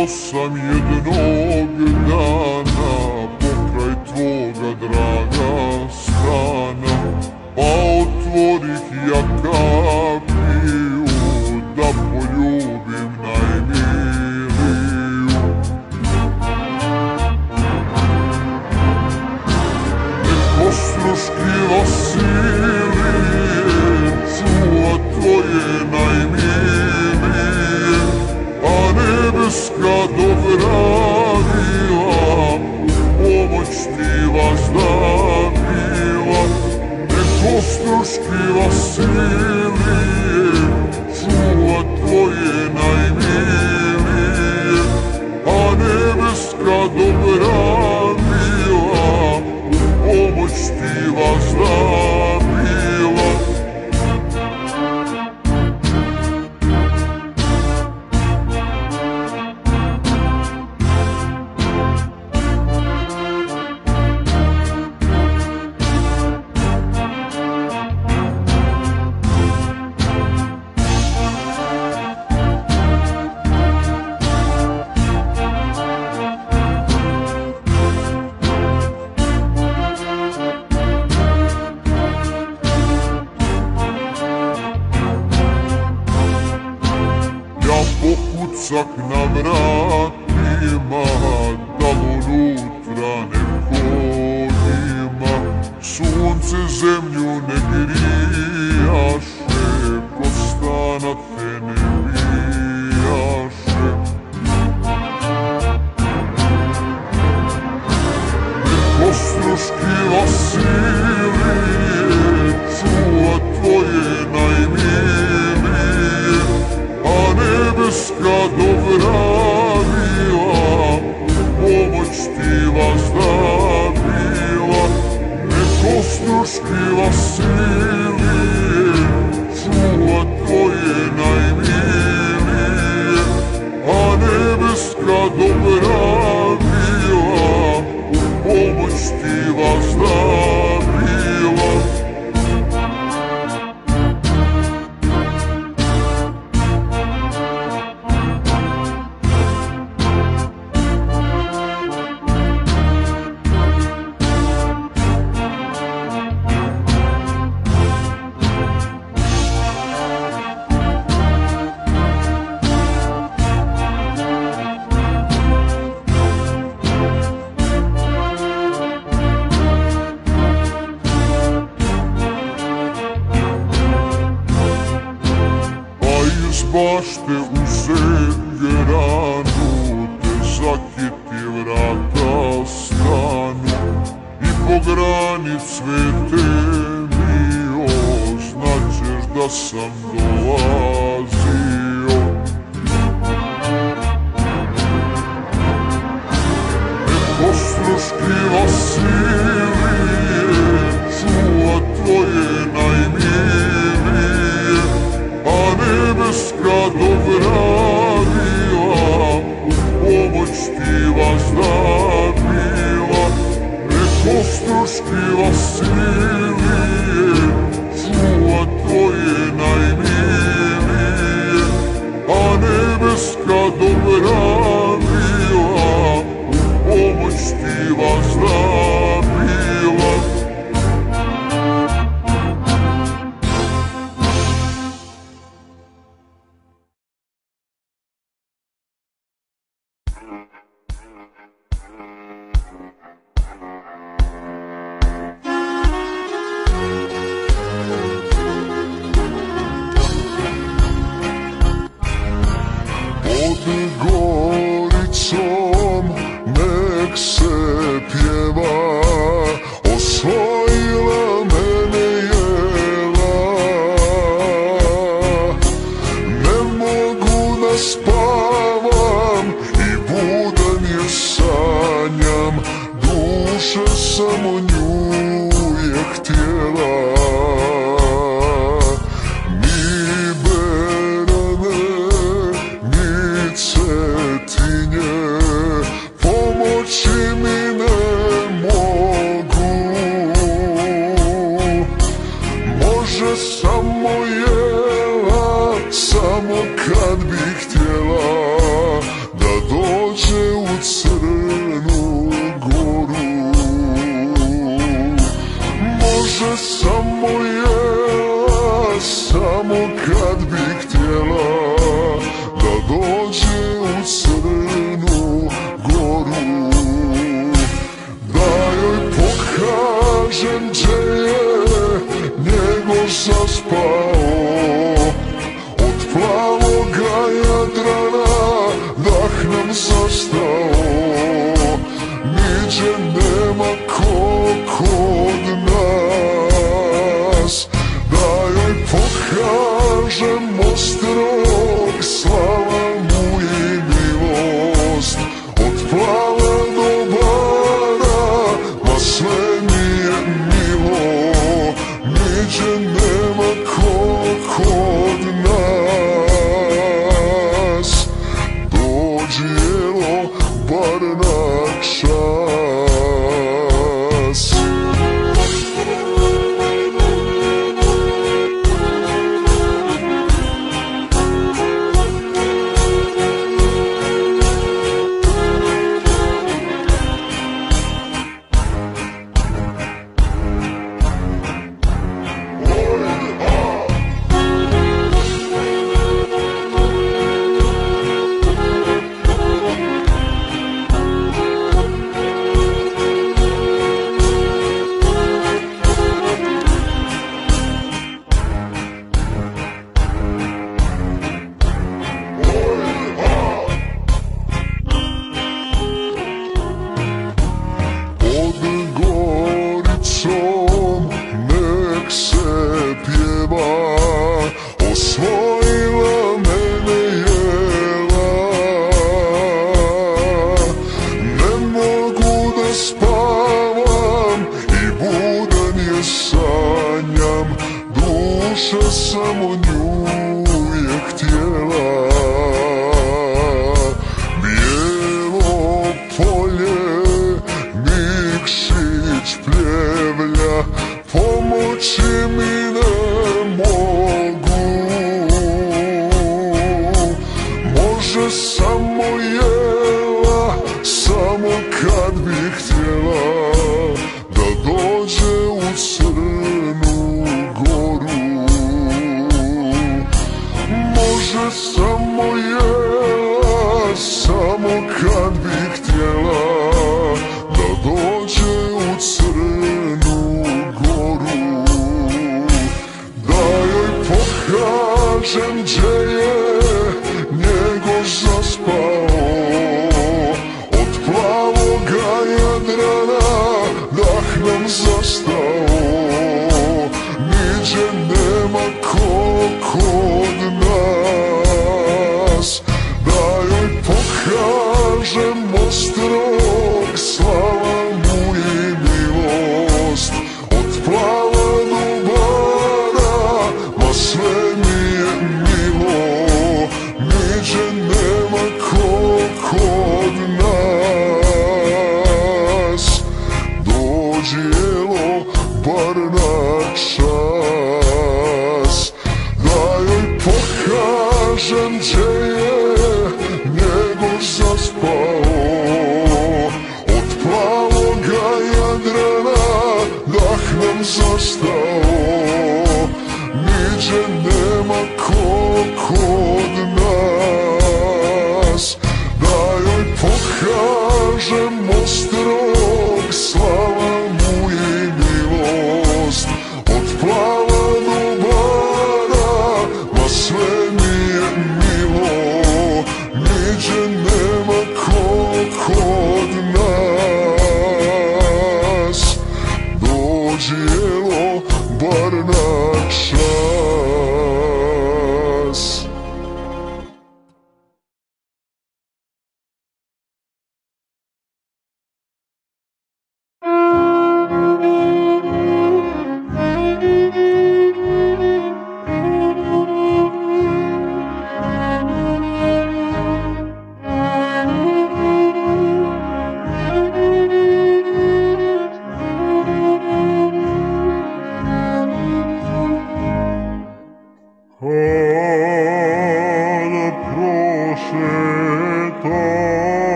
Bio sam jednog dana pokraj tvoga draga stana, pa otvorih ja kapiju da poljubim najmiliju. Nek Ostroški Vasilije čuva tvoje najmilije, a nebeska dobra mila pomoć ti vas davila. Nek Ostroški Vasilije čuva tvoje najmilije, a nebeska dobra mila pomoć ti vas davila. Pokucak na vratima, da unutra neko ima. Sunce zemlju ne grijaše, ko stana te ne bijaše. Nek Ostroški Vasilije čuva tvoje najmilije, a nebeska dobra mila pomoć ti vas davila. Nek Ostroški Vasilije čuva tvoje najmilije, a nebeska dobra mila pomoć ti vas davila. Bašte u Zengeranu te zakiti vrata stanu, i po grani cvete mio značeš da sam dolazio. Nek Ostroški Vasilije čuva tvoje najmilije, a nebeska dobra mila pomoć ti vas davila. Nek Ostroški Vasilije čuva tvoje najmilije, a nebeska dobra mila pomoć ti vas davila. Goricom nek se pjeva, osvojila mene jela. Ne mogu da spavam i budan je sanjam, duša samo nju je htjela. Samo jela, samo kad bih htjela da dođe zastao, niđe nema ko kod nas, da joj pokažem ostrog, slava mu i milost, od plava do bara, ma sve mi je milo, niđe nema ko kod nas, dođi evo bar na čas. Nek se pjeva, osvojila mene jela, ne mogu da spavam i budan je sanjam, duša samo nju je htjela. Bijelo polje, Nikšić pljevlja, pomoći mi ne mogu, može samo jela, samo kad bi htjela da dođe u Crnu Goru. Može samo jela, samo kad bi htjela da dođe u Crnu Goru, da joj pokažem gdje je njegov zaspao, od plavoga Jadrana dah nam zastao, niđe nema ko kod nas, da joj pokažem ostrog, slava mu i milost, od plava do bara, ma sve mi je milo, niđe nema ko kod nas, dođi evo bar na čas, da joj pokažem gdje je njegov zaspao, od plavoga Jadrana dah nam zastao, niđe nema ko kod nas, da joj pokažem ostrog, slava mu i milost, od plava do bara, ma sve mi je milo, niđe nema ko kod nas, dođi evo bar na čas.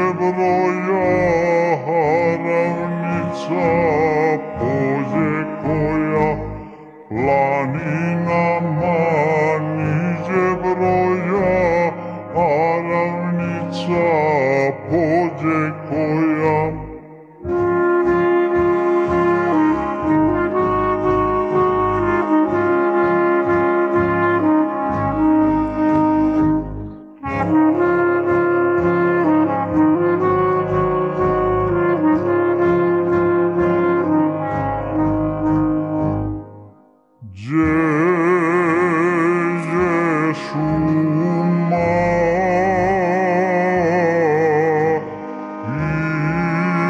broja, ravnica pođe koja, planinama niđe broja, a ravnica pođe koja. Gdje je šuma i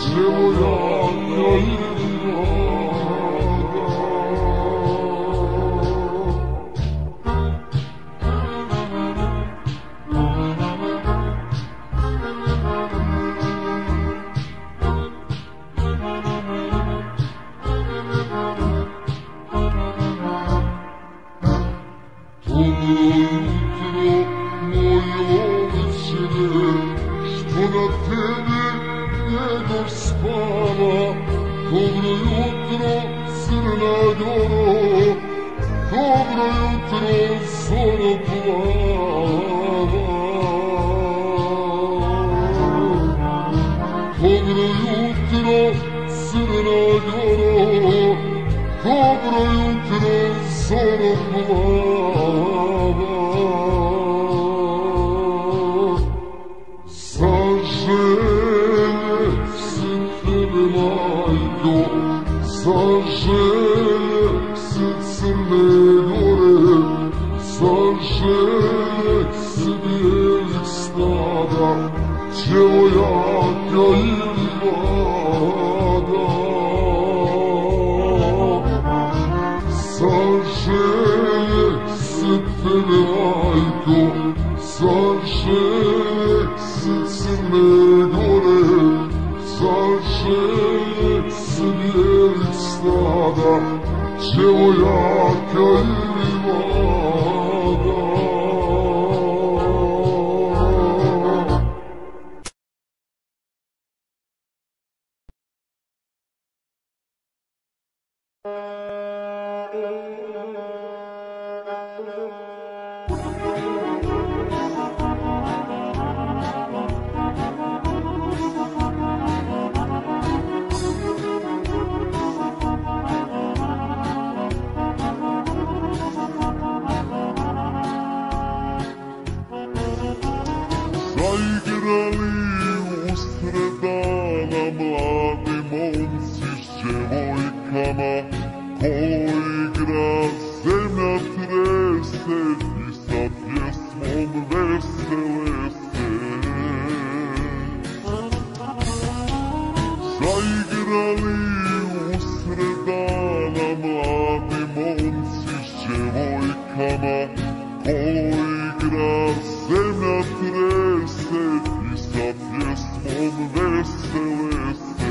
djevojaka Dobro jutro, Crna Goro, dobro jutro, zoro plava. Dobro jutro, Crna Goro, dobro jutro, zoro plava. Zaželje se tebe, majko, zaželje se Crne Gore, zaželje se bijelih stada, djevojaka i livada. Zaželje se tebe, majko, zaželje se Crne Gore, zaželje se bijelih stada, djevojaka i livada. Zaigrali usred dana mladi momci s djevojkama, kolo igra, zemlja trese i sa pjesmom vesele se. Zaigrali usred dana mladi momci s djevojkama, kolo igra, zemlja trese i sa pjesmom vesele se.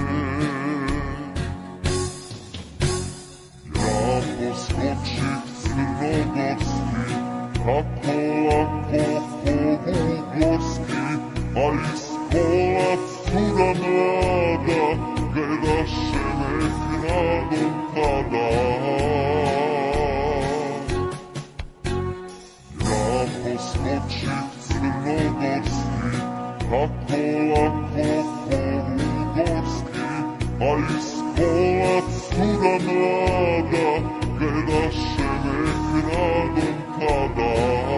Ja poskočih crnogorski, kako lako povugorski, a iz kola cura mlada gledaše me gradom tada. Poskočih crnogorski, kako lako povugorski, a iz kola cura mlada gledaše me gradom tada.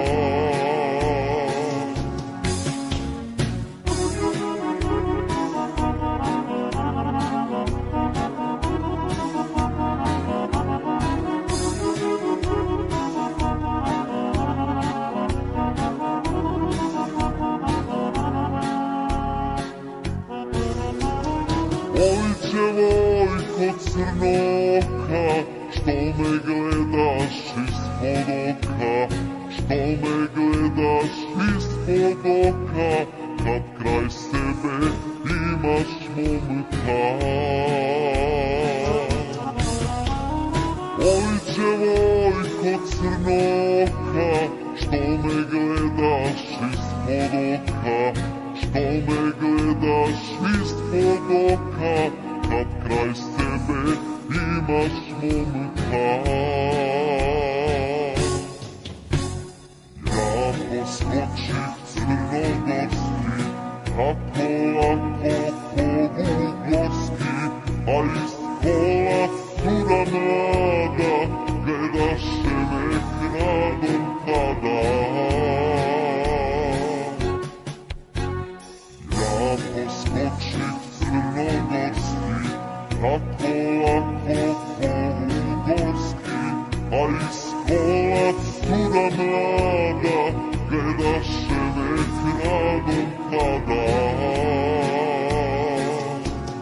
Oj, djevojko crnoka, što me gledaš ispod oka, što me gledaš ispod oka, kad kraj sebe imaš momka. Oj, djevojko crnoka, što me gledaš ispod oka, što me gledaš ispod oka, kad kraj sebe imaš momka. Ja poskočih crnogorski, kako lako povugorski, a iz kola cura mlada gledaše me gradom tada. Poskočih crnogorski, kako lako povugorski, a iz kola cura mlada gledaše me gradom tada.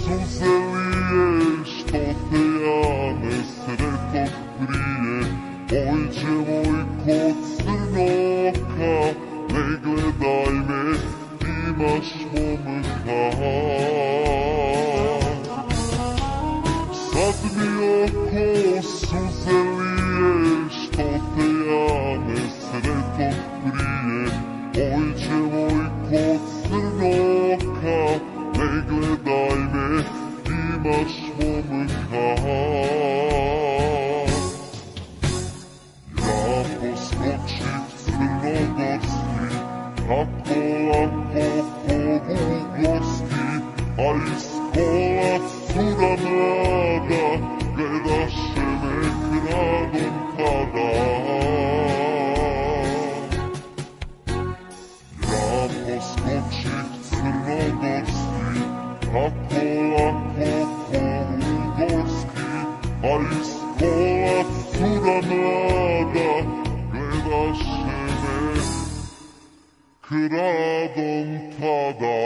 suze lije, što te ja ne sretog prije. Oj djevojko crnoka, ne gledaj me, imaš momka. Sad mi oko suze lije, što te ja ne sretog prije. Oj djevojko crnoka, ne gledaj me, imaš momka. Ja poskočim crnogorski, kako lako polugorski, a iz kola cura mlada, gledaše me gradom tada. Ja poskočim crnogorski, kako lako polugorski, a iz kola cura mlada, gledaše me gradom tada.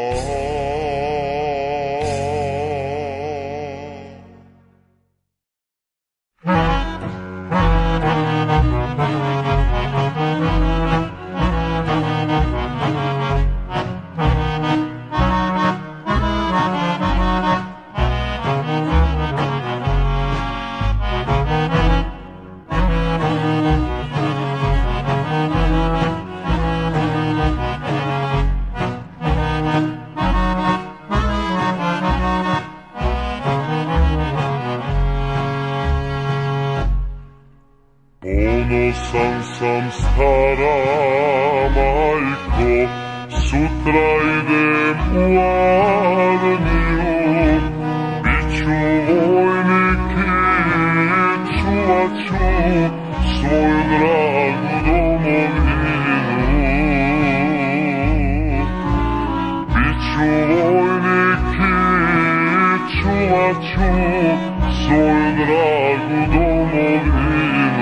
Ponosan sam stara majko, sutra idem u armiju. Biću vojnik i čuvat ću svoju dragu domovinu. Biću vojnik i čuvat ću svoju dragu domovinu.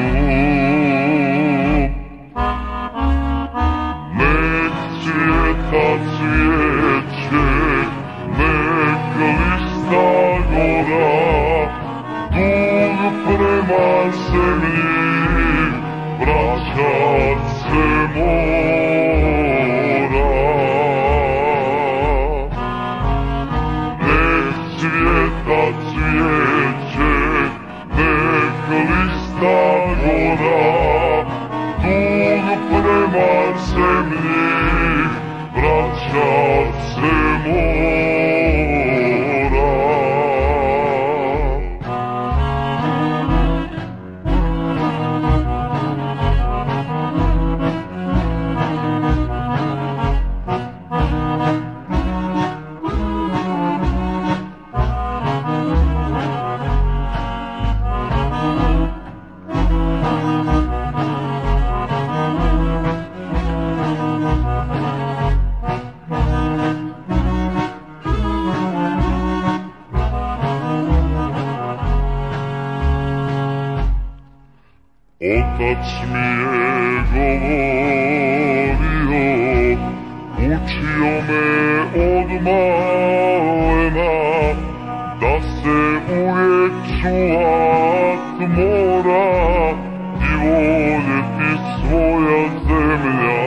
Kad cvijeće, nek lista gora, dug prema zemlji, vraćat se mora. Nek cvijeta cvijeće, nek lista gora, dug prema zemlji, vraćat se mora. Otac mi je govorio, učio me od malena, da se uvijek čuvat mora i voljeti svoja zemlja.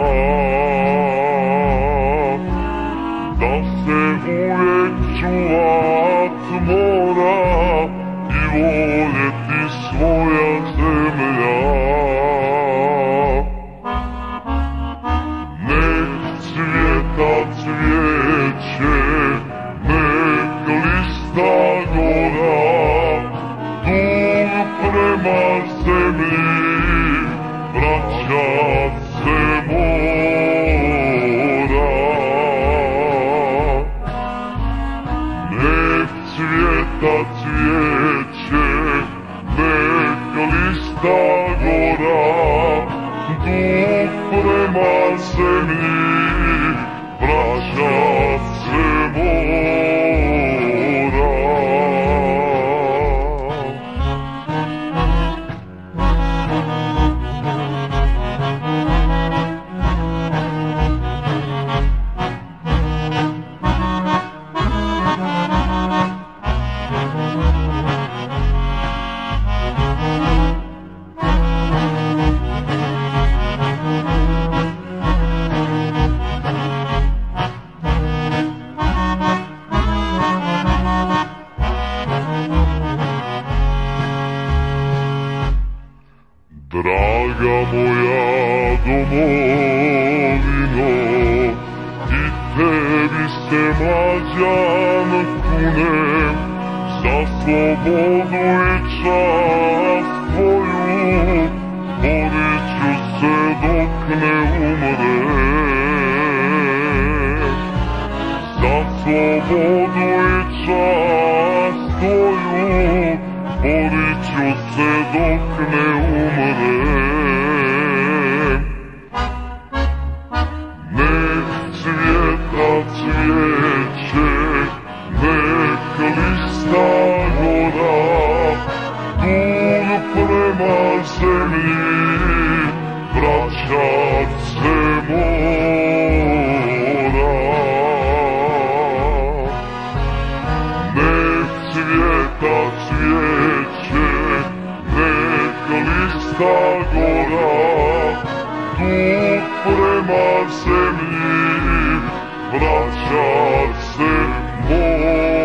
Da se uvijek čuvat mora i voljeti svoja zemlja. Nek cvijeta cvijeće, nek lista gora, dug prema zemlji, vraćat se mora. Nek cvijeta cvijeće, nek lista gora, dug prema zemlji, vraćat se mora. I tebi se mlađan kunem za slobodu i čast tvoju, borit ću se dok ne umrem. Za slobodu i čast tvoju, borit ću se dok ne umrem. Nek cvijeta cvijeće, nek lista gora, tuga prema zemlji, vraćat se mora. Nek cvijeta cvijeće, nek lista gora, tu prema zemlji, vraćat se mora.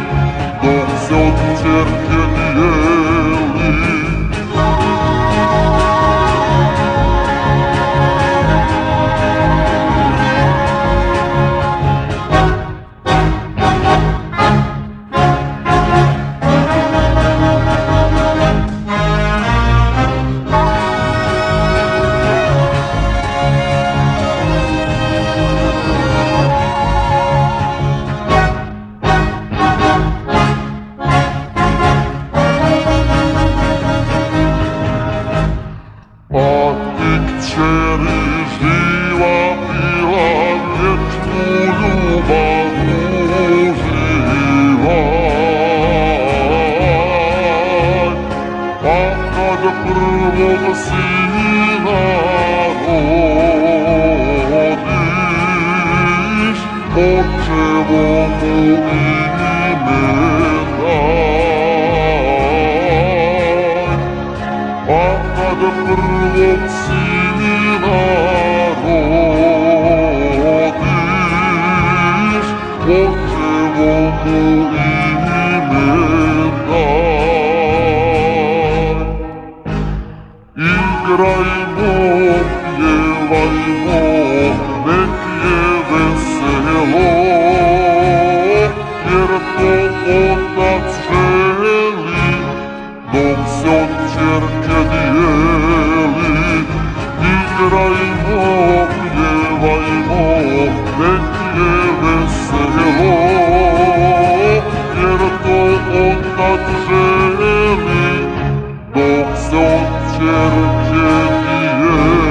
Все терпели. živa bila vječnu ljubav uživaj. Pa kad prvog sina rodiš, očevo mu ime daj. Pa kad prvog sina rodiš, očevo mu ime daj. Igrajmo, pjevajmo, nek je veselo, jer to otac želi, dok se od ćerke dijeli. Igrajmo, pjevajmo, nek je veselo, jer to otac želi, dok se od ćerke dijeli.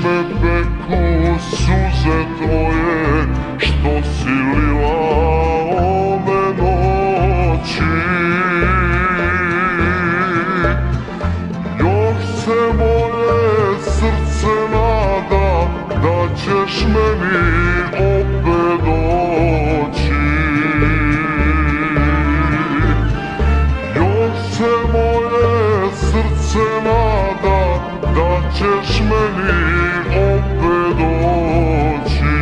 me peku suze tvoje, što si lila ove noći. Još se moje srce nada da ćeš meni opet doći. Još se moje srce nada da ćeš meni opet doći.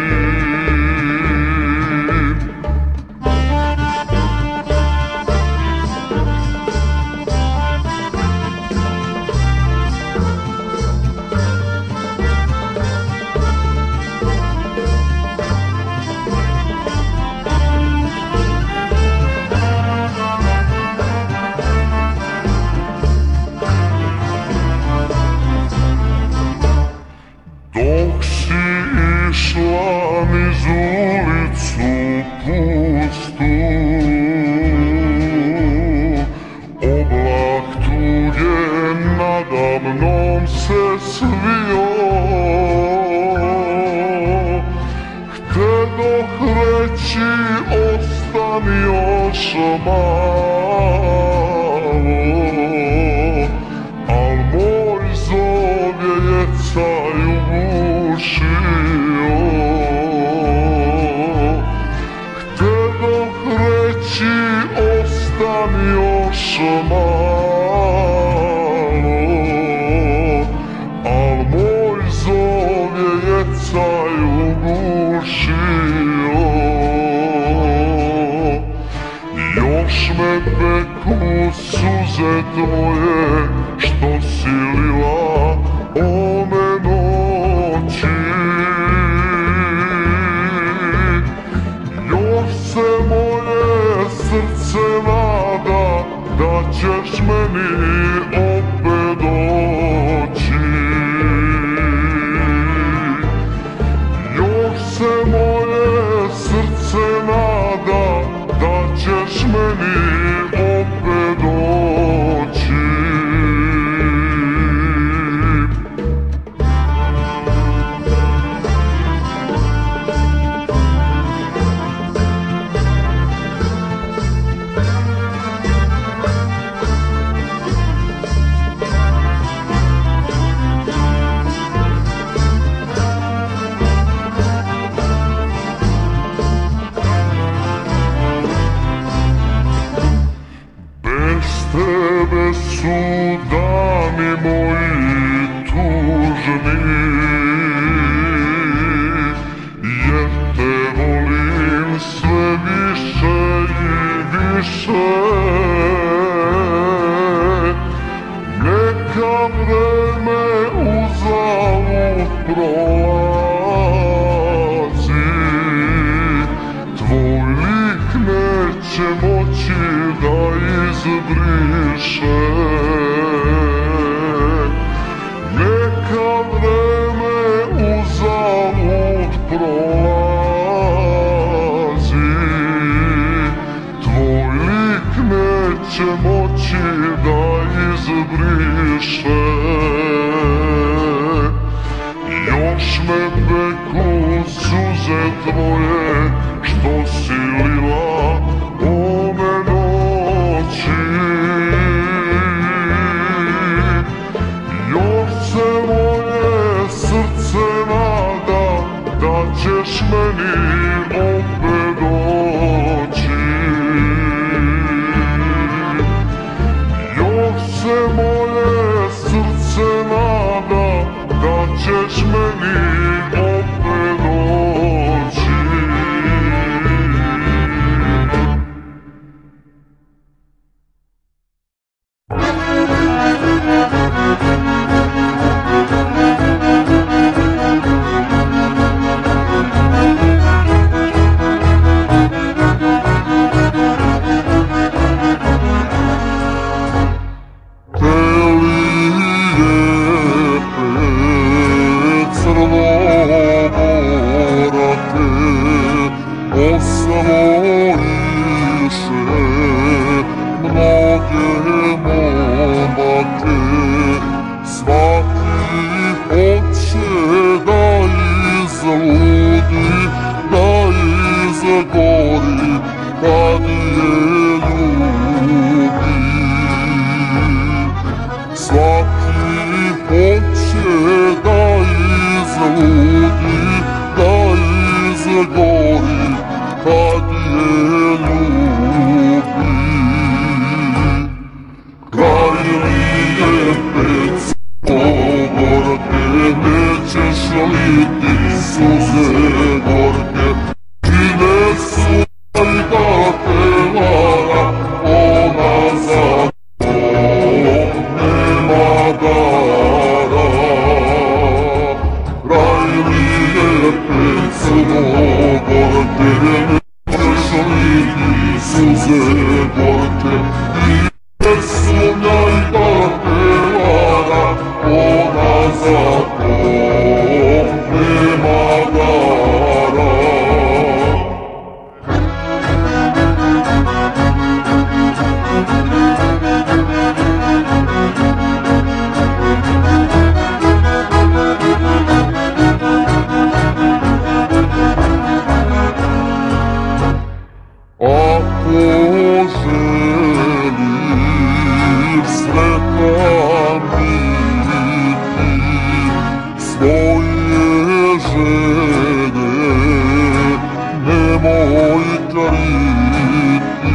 Dok si išla niz ulicu pustu, oblak tuge nada mnom se svio. Htedoh reći ostani još malo, al moj zov je jecaju ugušio. Htedoh reći ostani još malo, al moj zov je jecaju ugušio. Još me peku suze tvoje, što si lila ove noći. Još se moje srce nada da ćeš meni opet doći. Još se moje srce nada da ćeš meni opet doći. Tebe su dani moji tužni, jer te volim sve više i više. Neka vreme uzalud prolazi, tvoj lik neće moći da izbriše. Neka vreme uzalud prolazi, tvoj lik neće moći da izbriše. Još me peku suze tvoje, što si lila ove noći. Još se moje srce nada da ćeš meni opet doći. Još se moje srce nada da ćeš meni opet doći. Crno izludi, da izgori kad je ljubi. Svaki hoće da izludi, da izgori kad je ljubi. Kraj lijepe Crnogorke, nećeš liti suze gorke, i ne sumnjaj da te vara, ona za to nema dara. Kraj lijepe Crnogorke, nećeš liti suze gorke, i ne sumnjaj da te vara, ona za to nema dara. Ako želiš sretan biti, svoje želje nemoj kriti.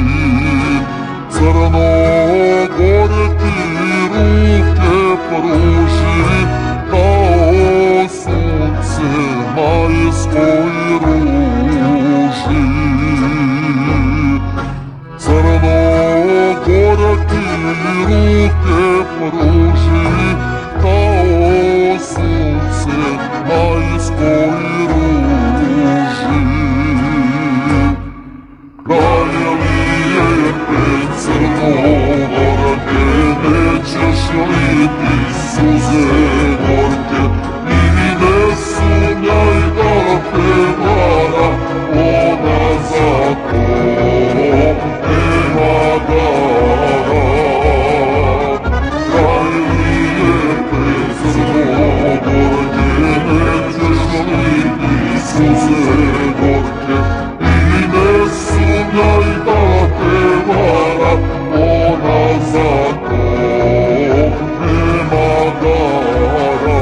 Crnogorki ruke pruži, kao sunce majskoj ruži. Crnogorki ruke pruži, kao sunce majskoj ruži. Kraj lijepe Crnogorke, nećeš liti suze gorke, i ne sumnjaj da te vara, ona za to nema dara. Kraj lijepe Crnogorke, nećeš liti suze gorke, i ne sumnjaj da te vara, ona za to nema dara.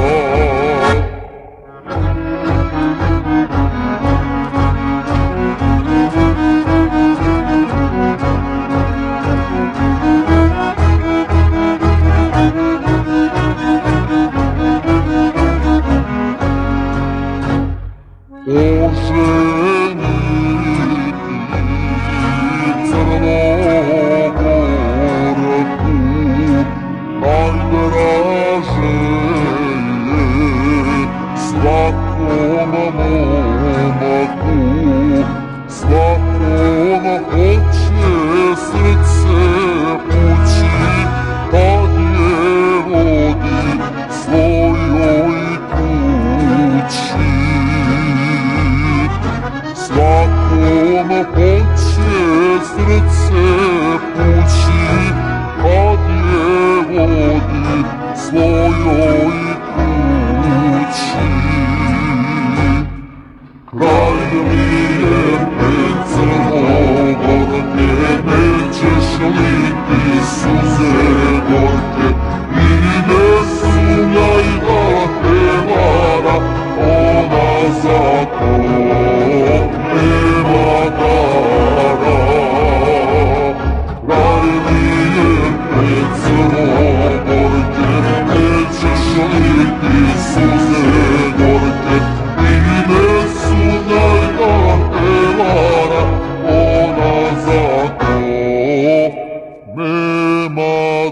Oženiti Crnogorku, najdraže je svakom momaku, svakom hoće srce ući, kad je vodi svojoj kući. Svakom hoće srce pući, kad je vodi svojoj kući. Kraj lijepe Crnogorke, nećeš liti suze gorke, i ne sumnjaj da te vara, ona za to nema dara. Kraj lijepe Crnogorke, nećeš liti suze gorke, i ne sumnjaj da te vara, ona za to nema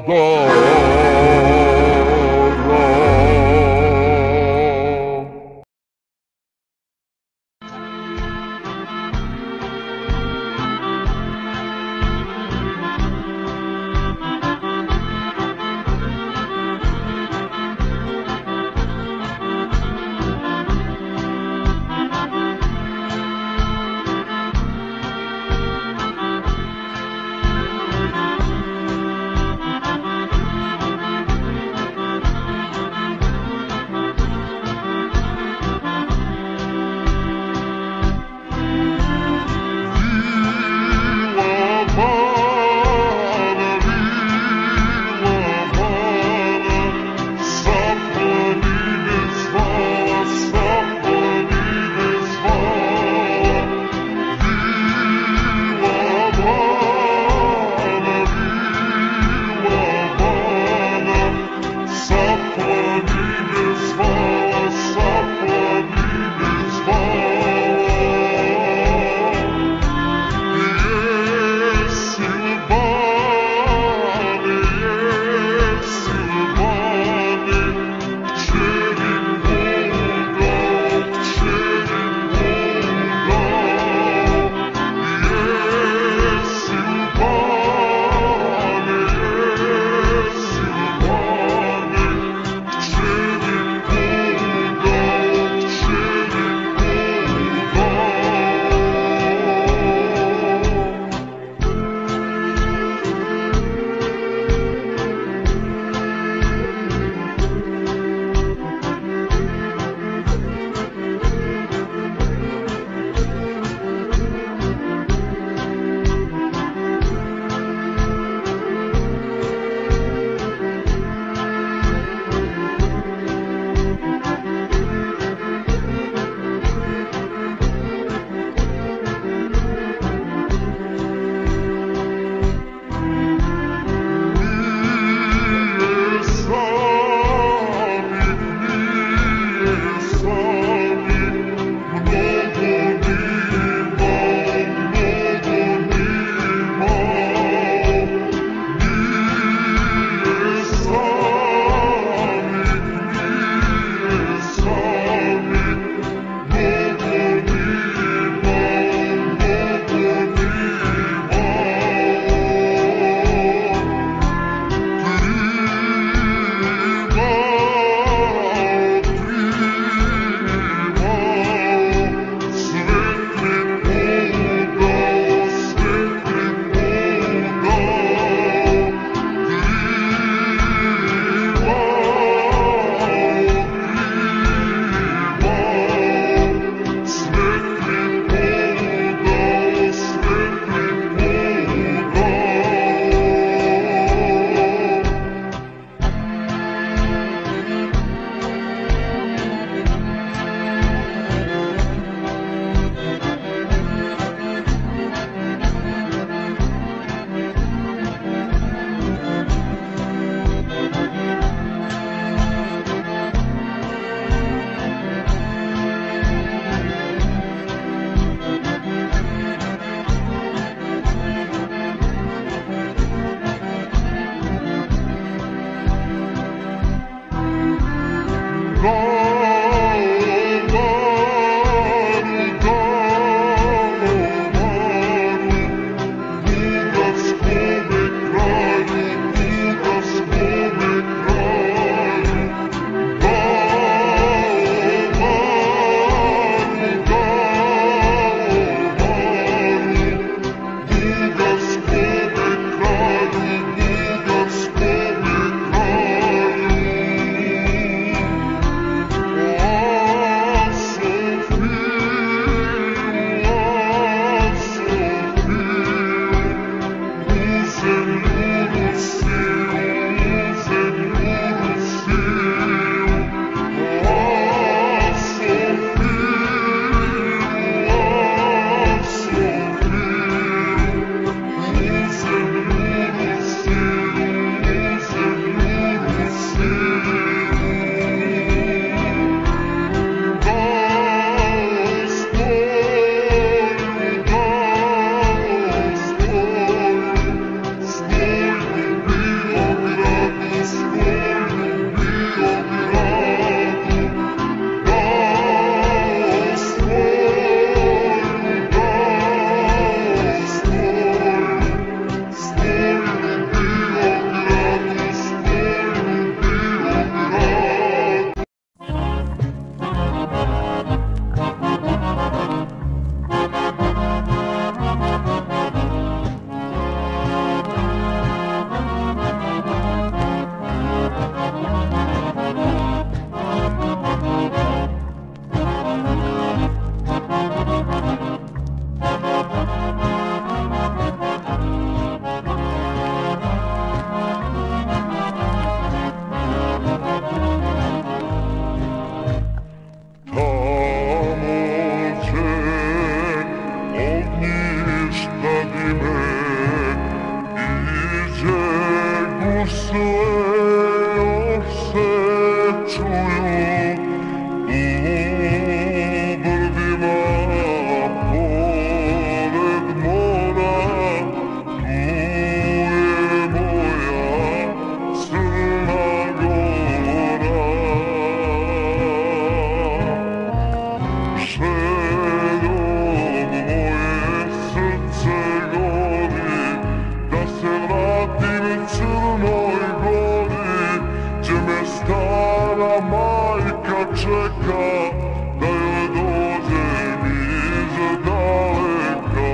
čeka da joj dođem iz daleka.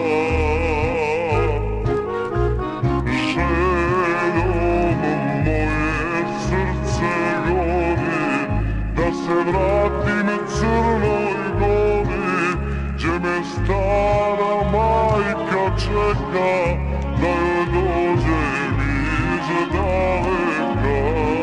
Željom moje srce gori, da se vratim Crnoj Gori, gdje me stara majka čeka da joj dođem iz daleka.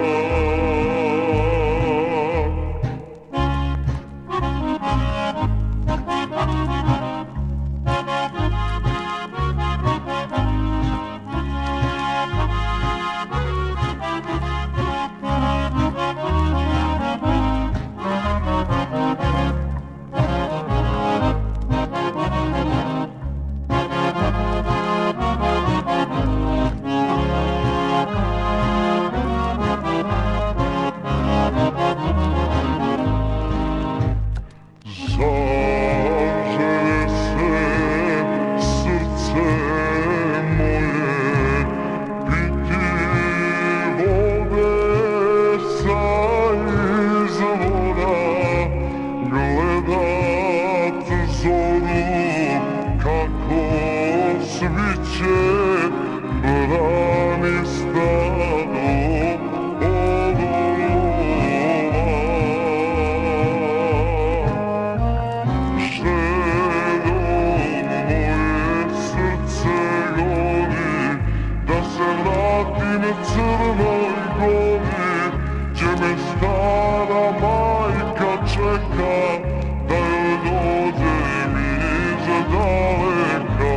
Zaželje se srce moje piti vode sa izvora, gledat zoru kako sviće brani stado od olova. Crnoj Gori, gdje me stara majka čeka da joj dođem iz daleka.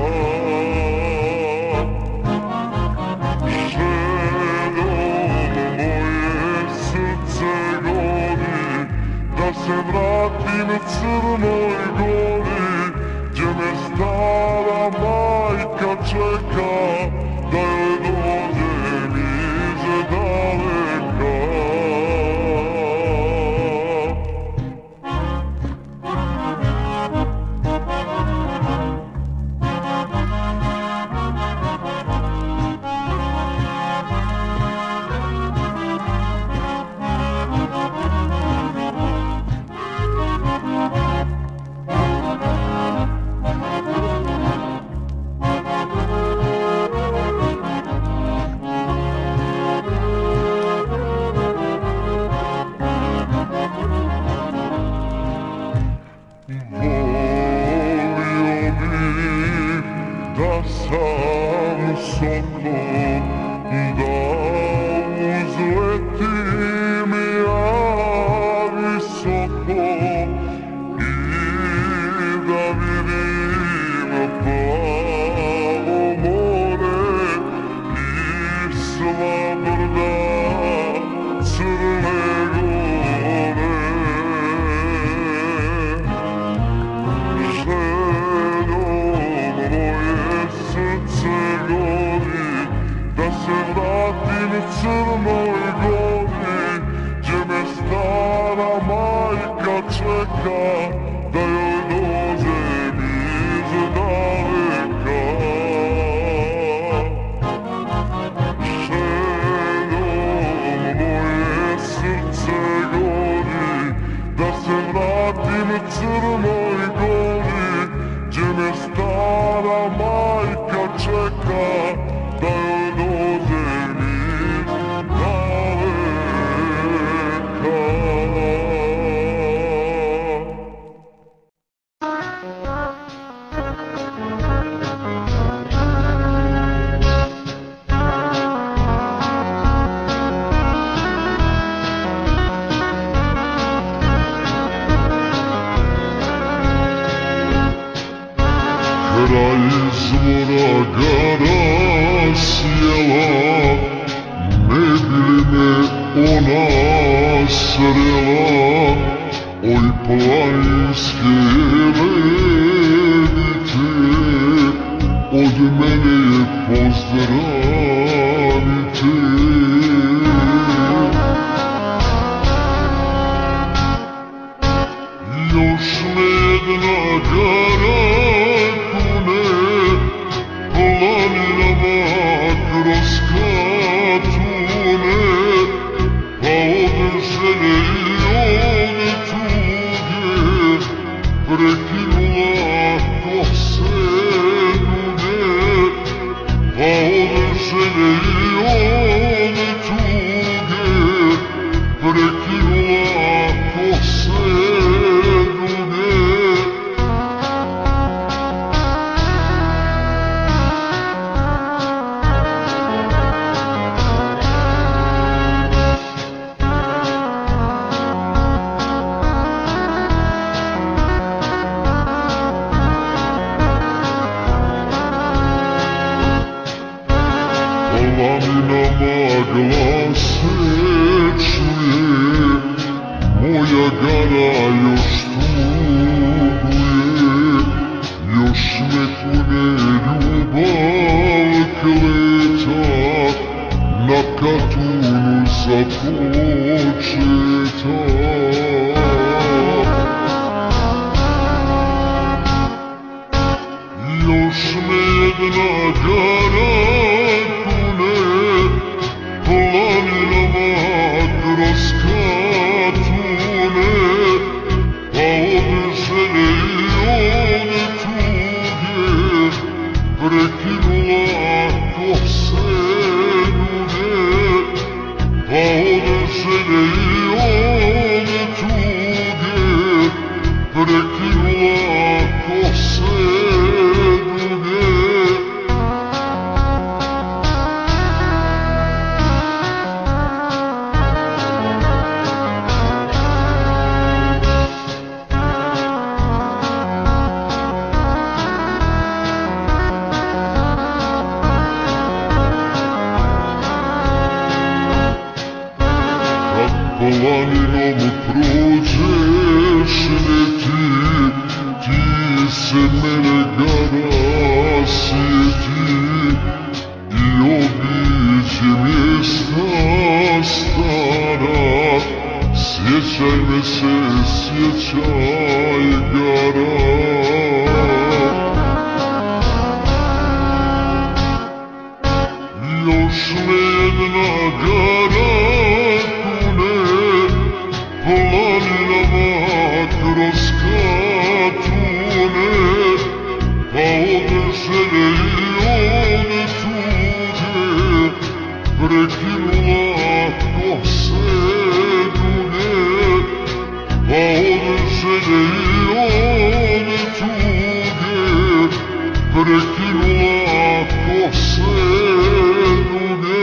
Željom moje srce gori, da se vratim Crnoj Gori, gdje me stara majka čeka da joj dođem iz daleka. Da sam soko, da uzletim ja visoko i da vidim plavo more i sva brda Crne Gore. Da se vratim Crnoj Gori, gdje me stara majka čeka da joj dođem iz daleka. Željom moje srce gori, da se vratim Crnoj Gori, gdje me stara majka čeka da joj dođem iz daleka. Kraj izvora gara sjela, ne bi li me ona srela, oj planinske ledice, od mene je pozdravite. Još me jedna gara planinama kroz katune, pa od želje i još tuguje, još me kune ljubav kleta, na Katunu započeta. Još me jedna gara kune, planinama kroz Katune, pa od želje i od tuge prekinula kose duge, pa od želje i od tuge prekinula kose duge. Planinom prođeš leti, ti se mene gara sjeti i obiđe mjesta stara. Sjećaj me se, sjećaj gara. Još me jedna gara planinama kroz Katune, pa od želje i od tuge prekinula kose duge, pa od želje i od tuge prekinula kose duge.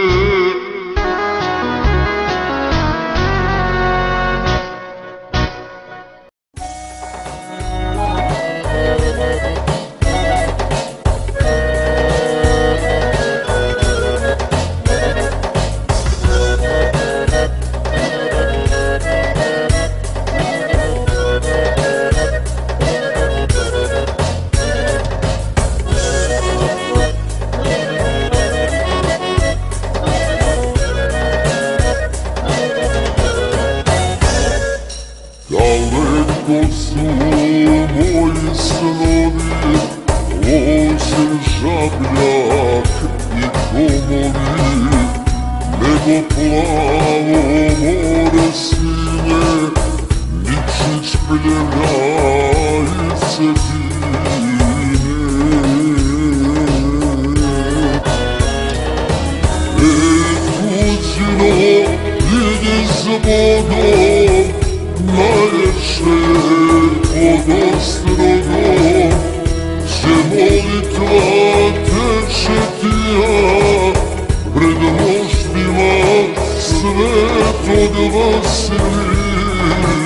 Daleko su moji snovi, osim žabljak i komovi, nebo plavo more sine, Nikšić pljevajice fine. Ej, kućino, idi s Bogom, najljepše pod ostrogom, će molitva teče tija pred moštima svetog Vasilija.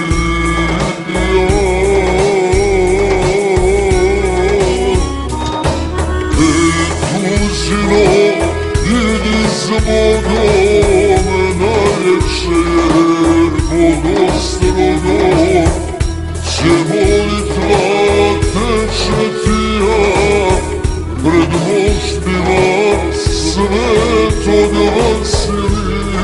Ej, tuđino, idi s Bogom, najljepše pod ostrogom, će molitva teče tija pred moštima svetog Vasilija.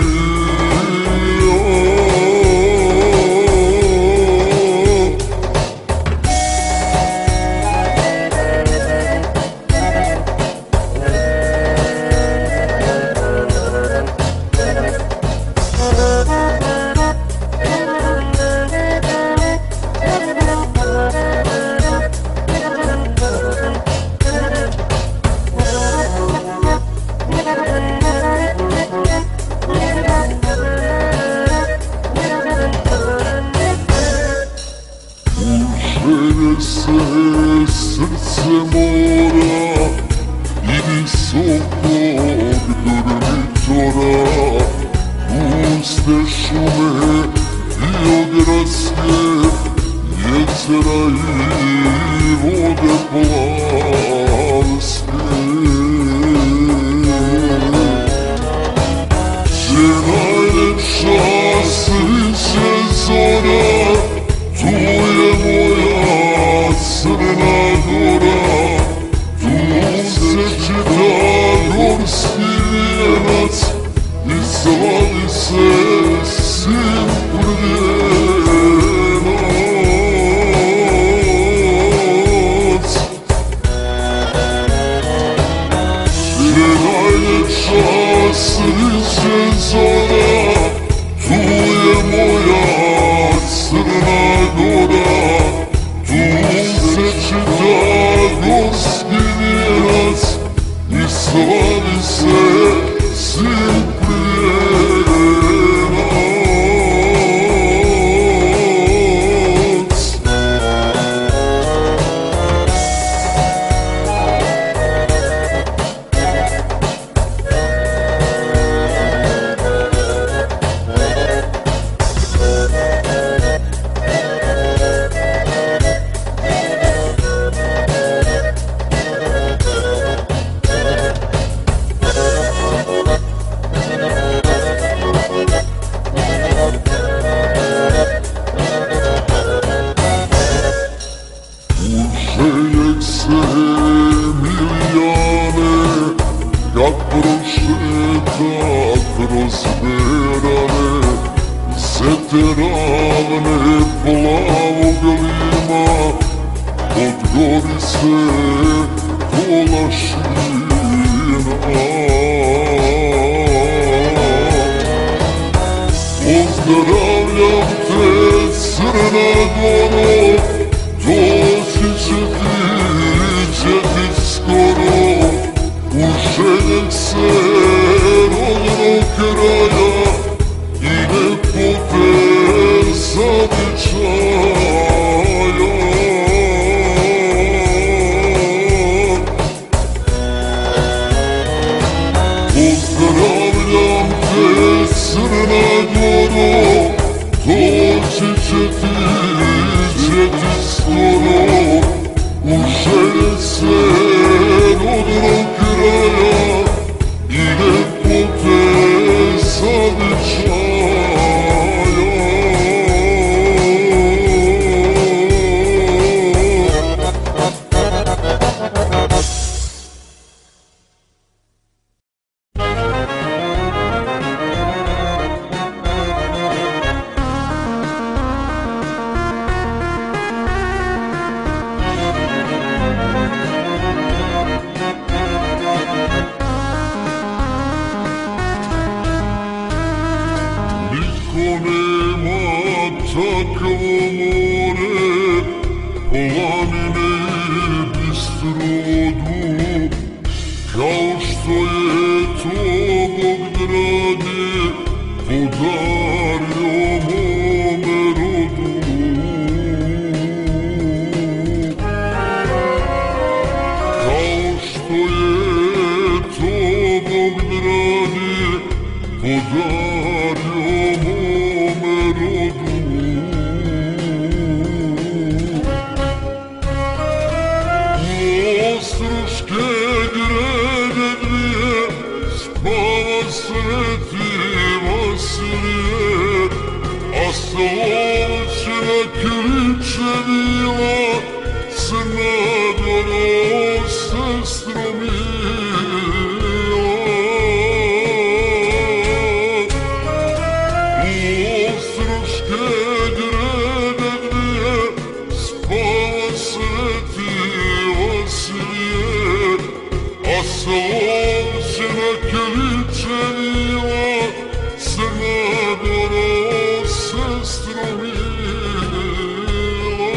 Želje se srce mora i visokog dormitora, puste šume i ogradske, jezera i vode plavske. Gdje najljepša sviće zora, gora, tu se čita gostinjerac i slavi se sin prijelac. Ujek se Milijane, kad prošeta kroz berane, zete ravne plavog lima, od gori se Kolašina. Pozdravljam te, Crna Goro, doći će ti, će ti skoro, u željek se rodnog kraja i lepote zavičaja. Pozdravljam te, Crna Goro, doći će ti, će ti skoro, u željek se rodnog kraja i lepote zavičaja. Takvo more, planine i bistrodu, kao što je to Bog dragi podario mome rodu. Kao što je to Bog dragi podario mome rodu. Ostroške grede dvije, spava Sveti Vasilije, a Slovačina kriče mila, Crna Goro, sestro mila. Ostroške grede dvije, spava Sveti Vasilije, a Slovačina kriče mila, Crna Goro, sestro mila.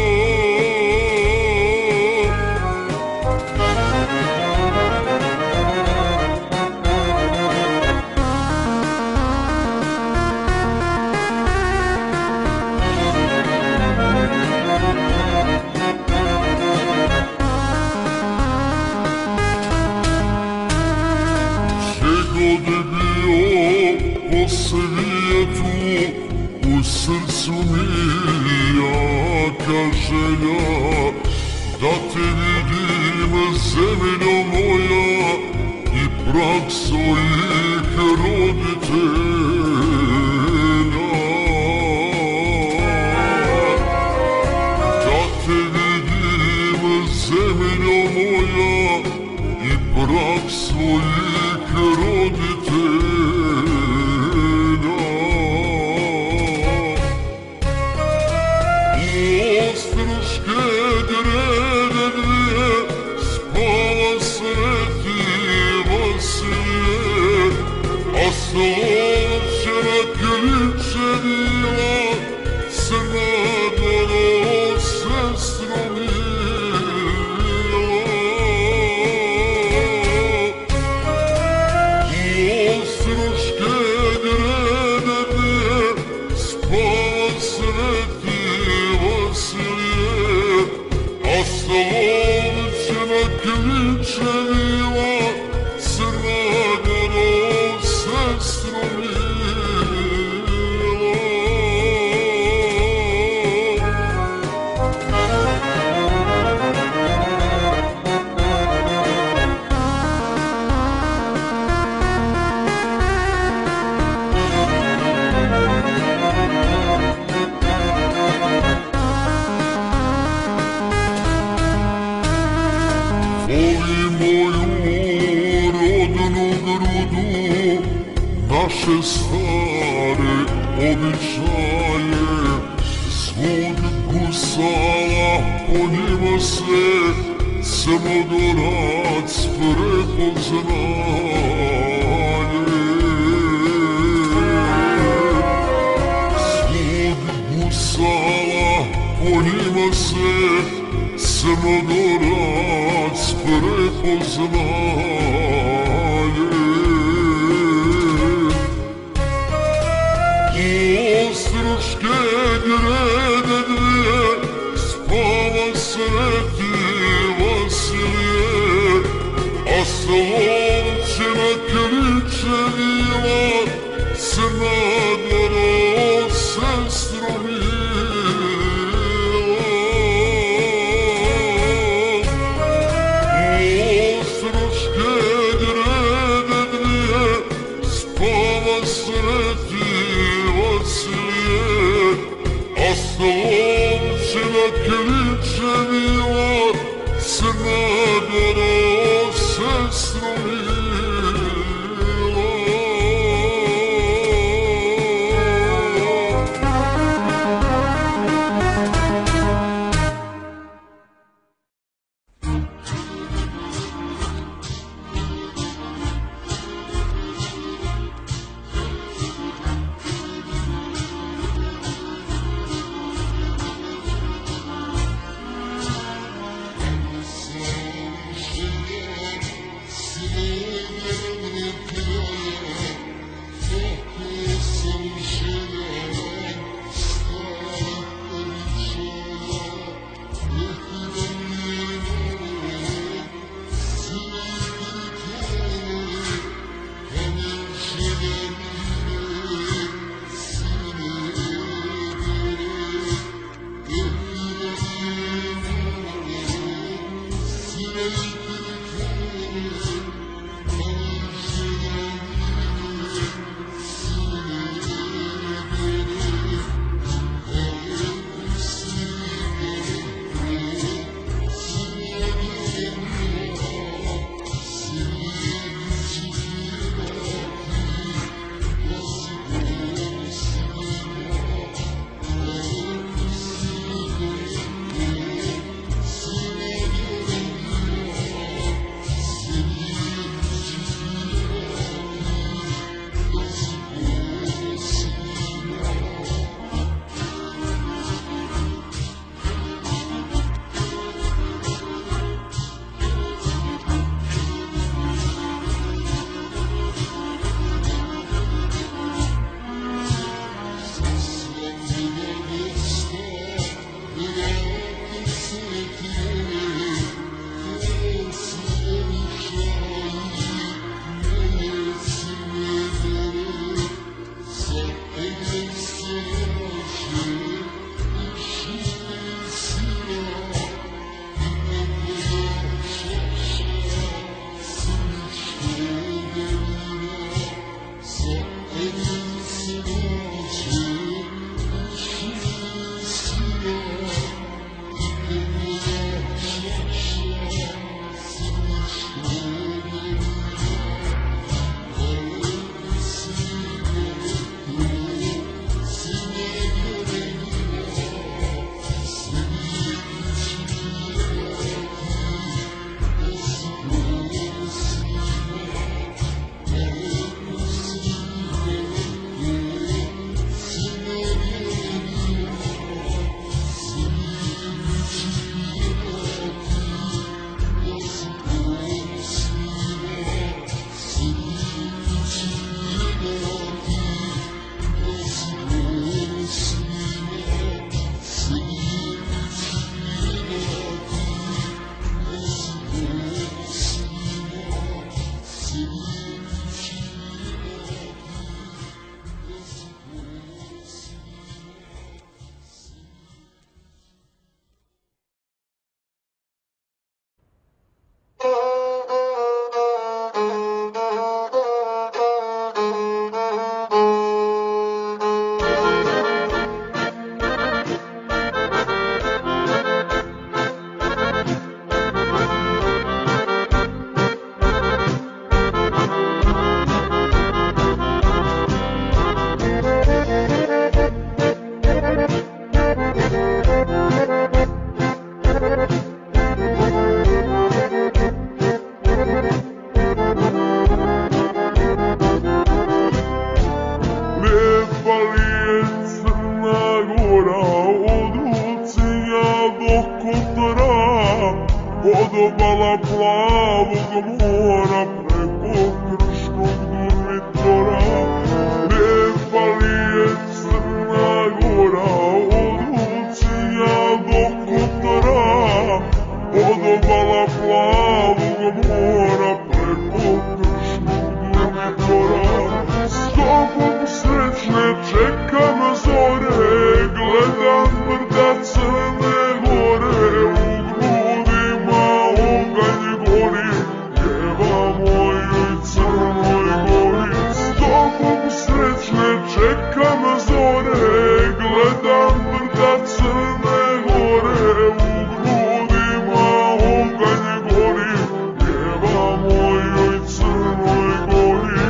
God je bio po svijetu, u srcu mi jaka želja, da te vidim, zemljo moja, i prag svojih roditelja. Da te vidim, zemljo moja, i prag svojih roditelja. Ostroške grede dvije, spava Sveti Vasilije, a Slovačina kriče mila, Crna Goro, Vasilije, a stolice na ključevima, Crna Goro, sestro naše stare običaje, svud gusala, po njima se Crnogorac prepoznaje. Svud gusala, po njima se Crnogorac prepoznaje. Ostroške grede dvije, spava Sveti Vasilije, a stolice na ključevima, Crna Goro, sestro mila. Ostroške grede dvije, spava Sveti Vasilije, a stolice na ključevima, Crna Goro, sestro mila. See od obala plavog mora preko Krškog Durmitora. Ne fali je Crna Gora od Ulcinja do Kotora, od obala plavog mora preko Krškog Durmitora. S tobom srećne čekam zore, gledam brda Crne Gore, u grudima oganj gori, pjeva mojoj Crnoj Gori. S tobom srećne čekam zore, gledam brda Crne Gore, u grudima oganj gori, pjeva mojoj Crnoj Gori.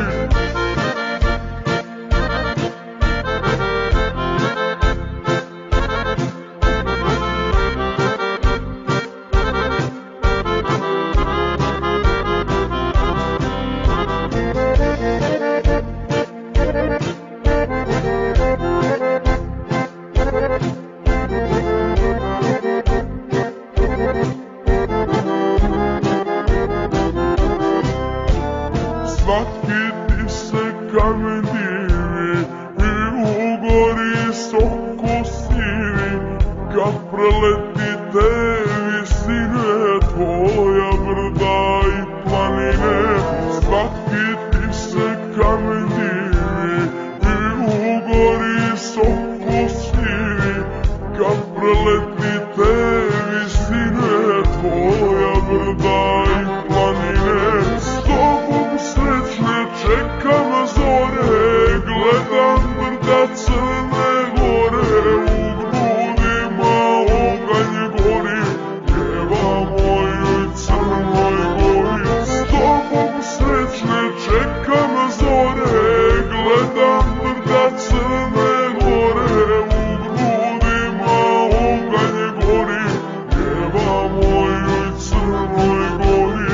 Svaki ti se kamen divi i u gori soko sivi, kad preleti te visine tvoja brda i planine. Svaki ti se kamen divi i u gori soko sivi, kad preleti te visine tvoja brda i planine. S tobom srećne čekam zore, gledam brda Crne Gore, u grudima oganj gori, pjeva mojoj Crnoj Gori. S tobom srećne čekam zore, gledam brda Crne Gore, u grudima oganj gori, pjeva mojoj Crnoj Gori.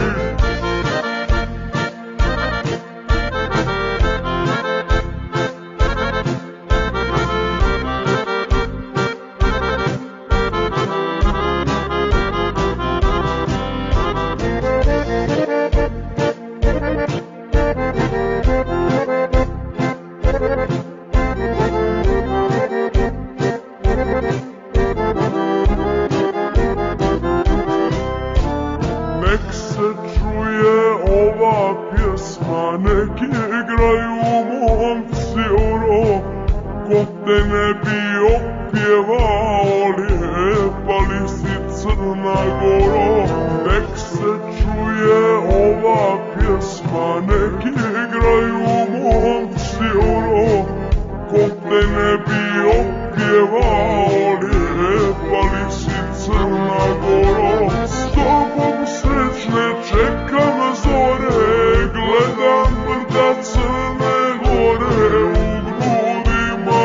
Nek se čuje ova pjesma, nek igraju momci oro, ko te ne bi opjevao, lijepa li si Crna Goro. Nek se čuje ova pjesma, nek igraju momci oro, ko te ne bi opjevao, lijepa li si Crna Goro. S tobom srećne čekam zore, gledam brda Crne Gore, u grudima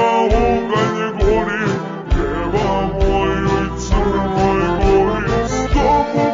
oganj gori, pjeva mojoj Crnoj Gori. S tobom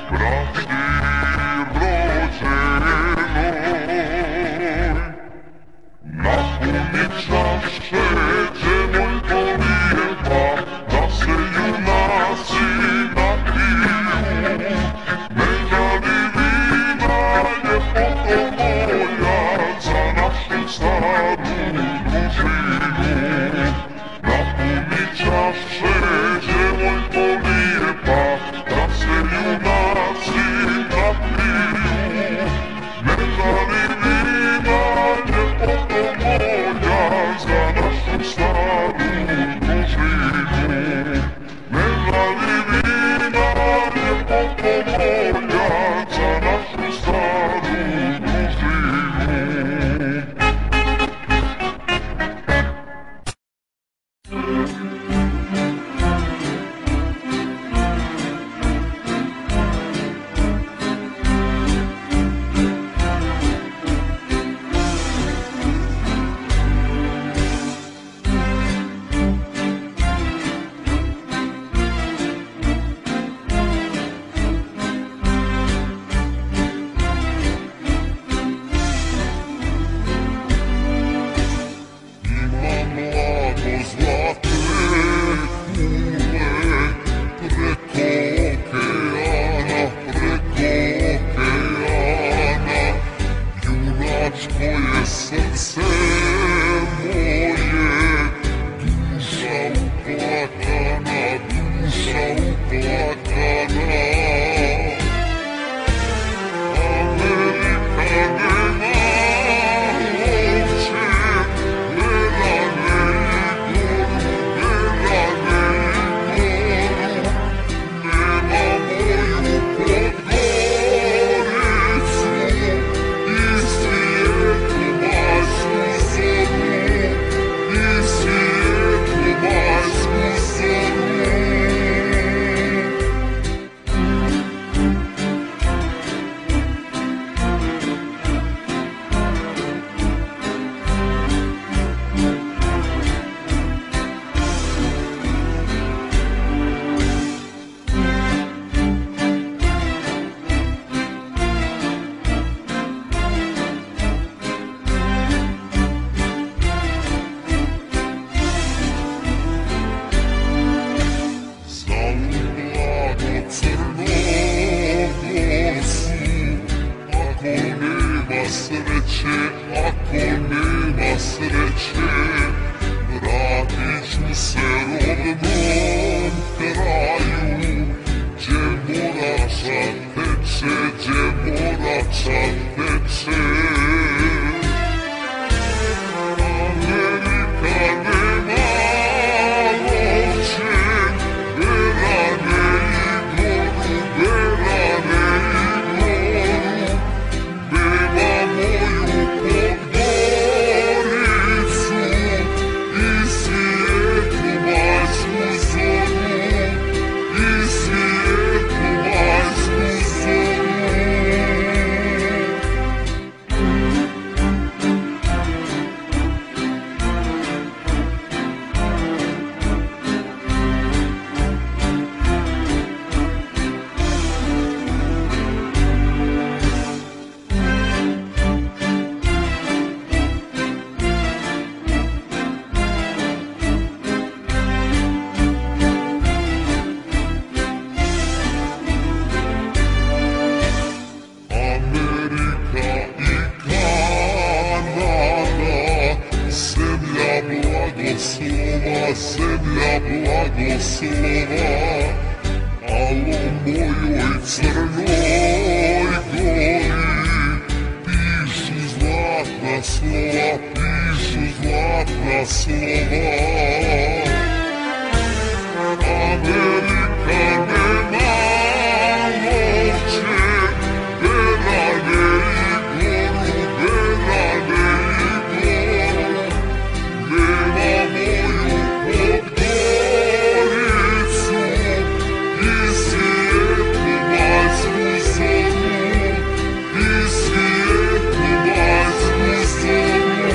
braći rođenoj. Napuni čaše, djevoj lijepa, da se junaci napiju. Ne radi vina, ljepoto moja, za našu staru družinu. Napuni čaše, djevoj lijepa, da se junaci napiju. Ne radi vina, ljepoto moja, za našu staru družinu. Ne radi vina, ljepoto moja, za našu staru družinu. Srce moje, duša uplakana, duša uplakana. Amerika nema oči, Belane i Goru, Belane i Goru. Nema moju Podgoricu i svijetu majsku zoru, i svijetu majsku zoru. Sreće, ako nema sreće, vratit ću se rodnom kraju, gdje morača teče, gdje morača teče. Amerika nema oči, Belane i Goru, Belane i Goru. Nema moju Podgoricu i svijetu majsku zoru, i svijetu majsku zoru. Blagoslova, zemlja blagoslova, alo mojoj Crnoj Gori, pišu zlatna slova, pišu zlatna slova. Amerika nema oči, Belane i Goru, Belane i Goru. Nema moju Podgoricu i svijetu majsku zoru, i svijetu majsku zoru.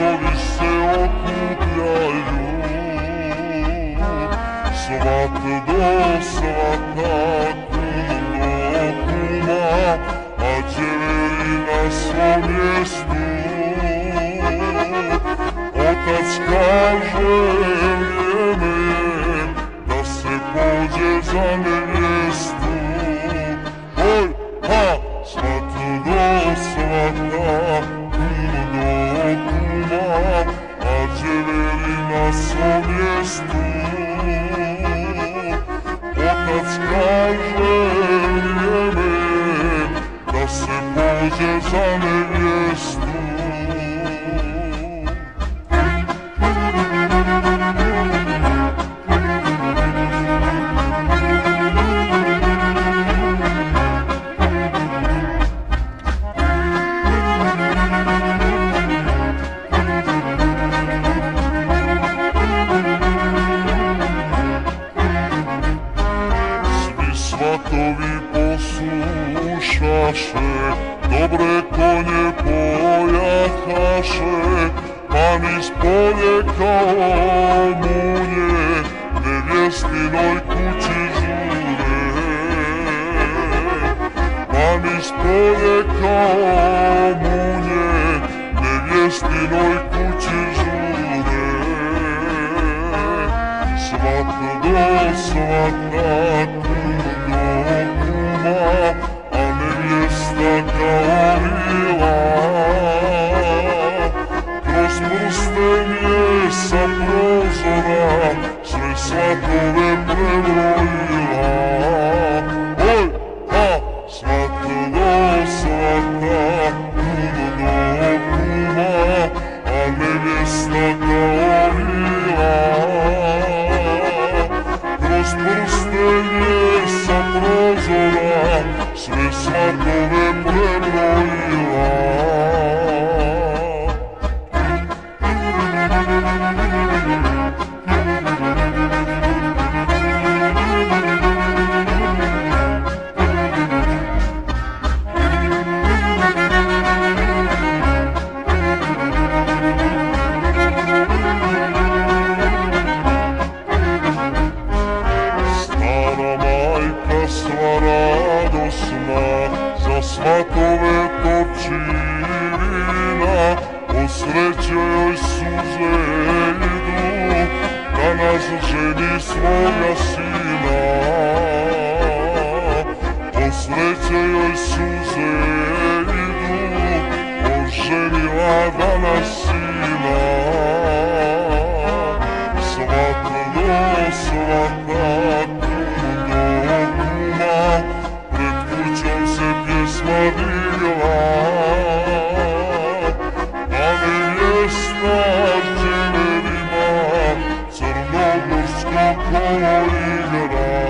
svatovi se okupljaju, svat do svata, kum do kuma, a đeveri na svom mjestu. Otac kaže, vrijeme je da se pođe za nevjestu. Oj, ha, svat do svata, kum do kuma, a đeveri na svom mjestu. Otac kaže, vrijeme je da se pođe za nevjestu. Svatovi poslušaše, dobre konje pojahaše, pa niz polje kao munje, nevjestinoj kući žure. Pa niz polje kao munje, nevjestinoj kući žure. Svat do svata, kum do kuma, a nevjesta kao vila. Kroz prsten je sa prozora sve svatove prebrojila. Oj, ha, svat do svata, kum do kuma, a nevjesta kao vila. Kroz prsten je sa prozora sve svatove prebrojila. Sva radosna, za svatove topči vina, o sreće joj suze idu, danas ženi svoga sina. O sreće joj suze idu, oženila danas sina. Svat do svata, pred kućom se pjesma digla, a nevjesta đeverima crnogorsko kolo igra.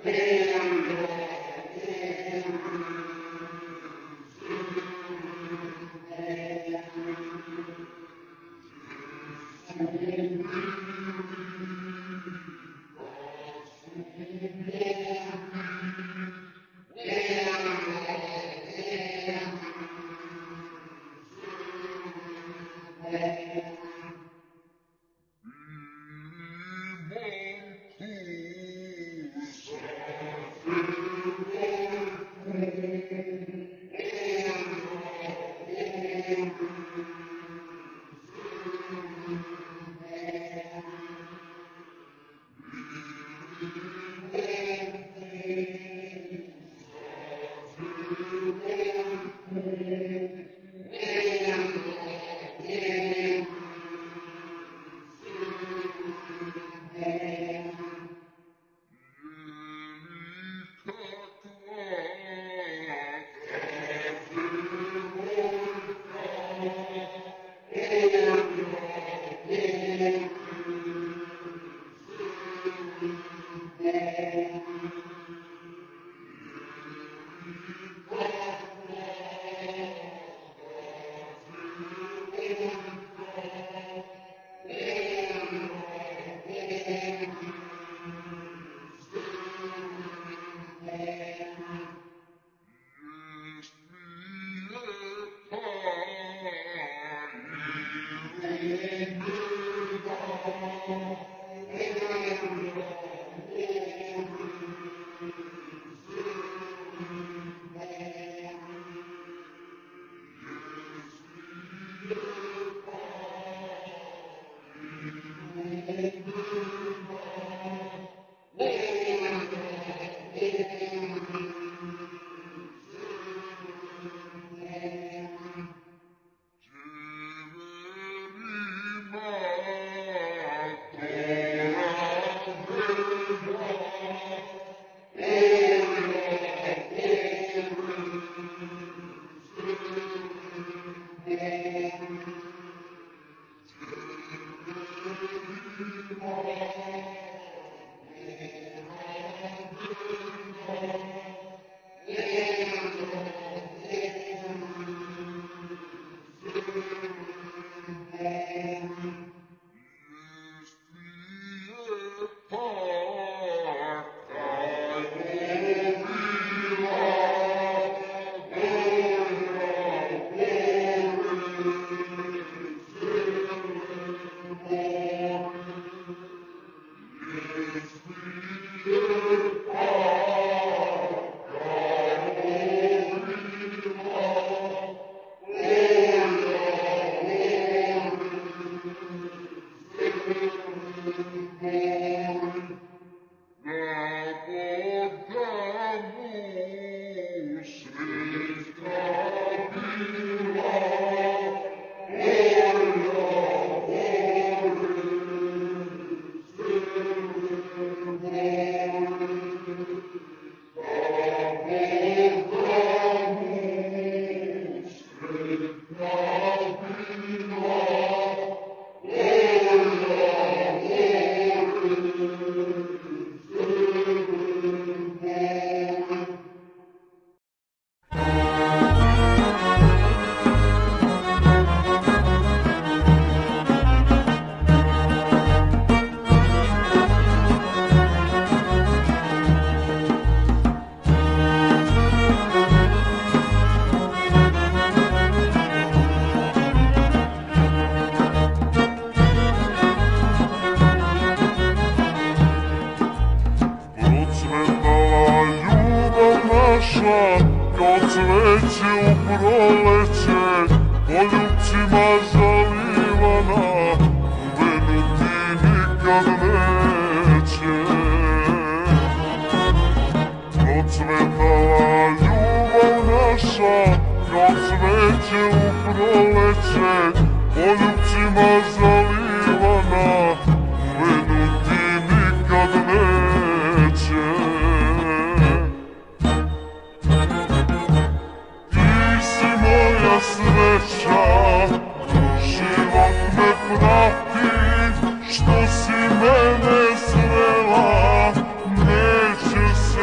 Što si mene svela, neće se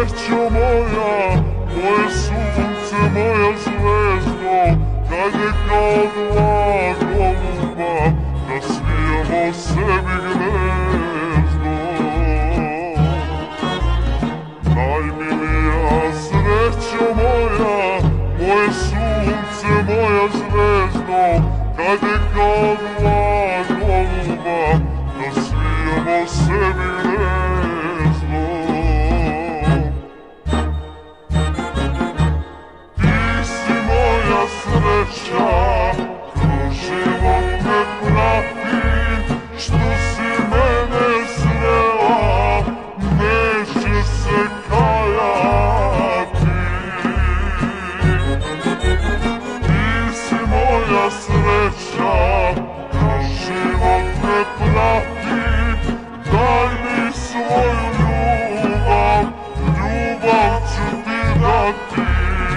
srećo moja, moje sunce, moja zvezdo, kad je kao dva goluba, da svijamo sebi gnezdo. Najmilija srećo moja, moje sunce, moja zvezdo, kad je kao dva goluba, da svijamo sebi gnezdo. Ti si moja sreća, kroz život me prati, što si mene srela, neće se kajati. Ti si moja sreća, kroz život me prati, daj mi svoju ljubav, ljubav ću ti dati.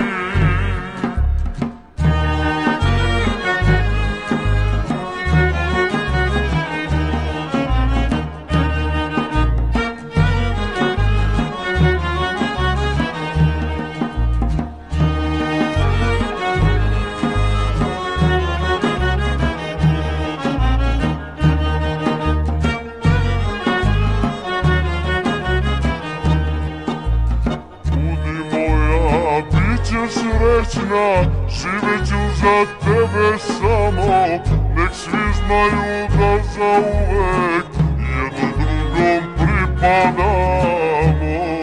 Srećna, živet ću za tebe samo, nek svi znaju da zauvek jedno drugom pripadamo.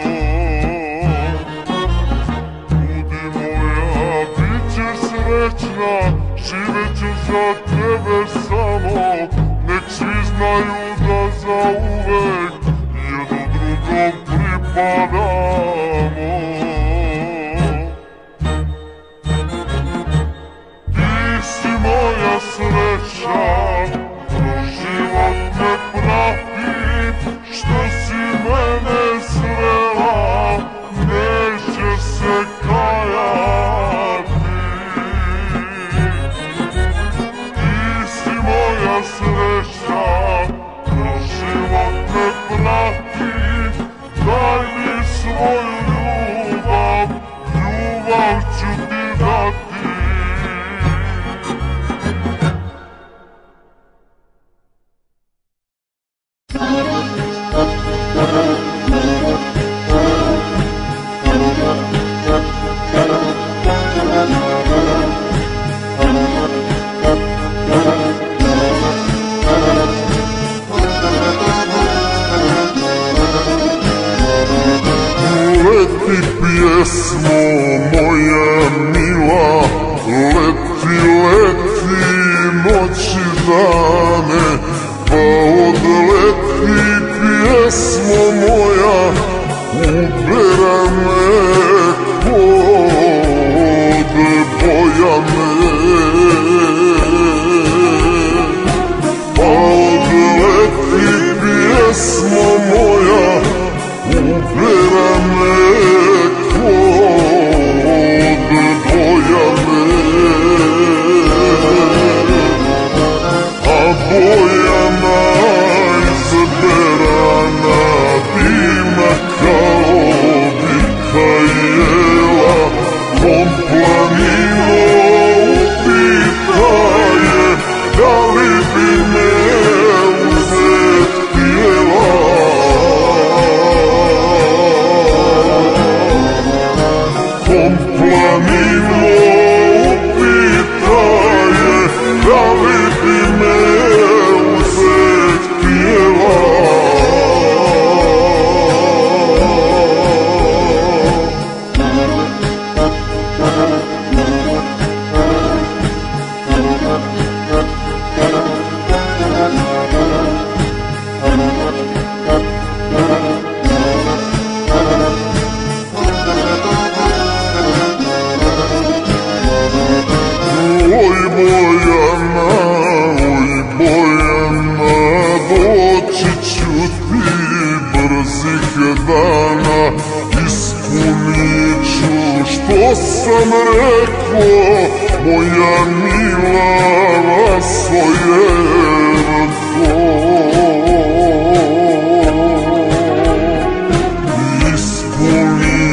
Budi moja, bit ćeš srećna, živet ću za tebe samo, nek svi znaju da zauvek jedno drugom pripadamo. Moja sreća, kroz život me prati, što si mene srela, neće se kajati. Ti si moja sreća, kroz život me prati, daj mi svoju ljubav, ljubav ću ti dati. Leti pjesmo moja mila, leti, leti noći dane, pa odleti pjesmo moja, ubera me kod Bojane. Pa odleti pjesmo moja, ubera me kod Bojane. A Bojana izberana, divna kao biljka jela, kom planino upita je, da li bi me uzet htjela. Kom planino upita je, da li bi me uzet htjela. Oj Bojana, oj Bojana, doći ću ti brzih dana, ispunit ću što sam rekao, moja mila Rasojevko. Ispunit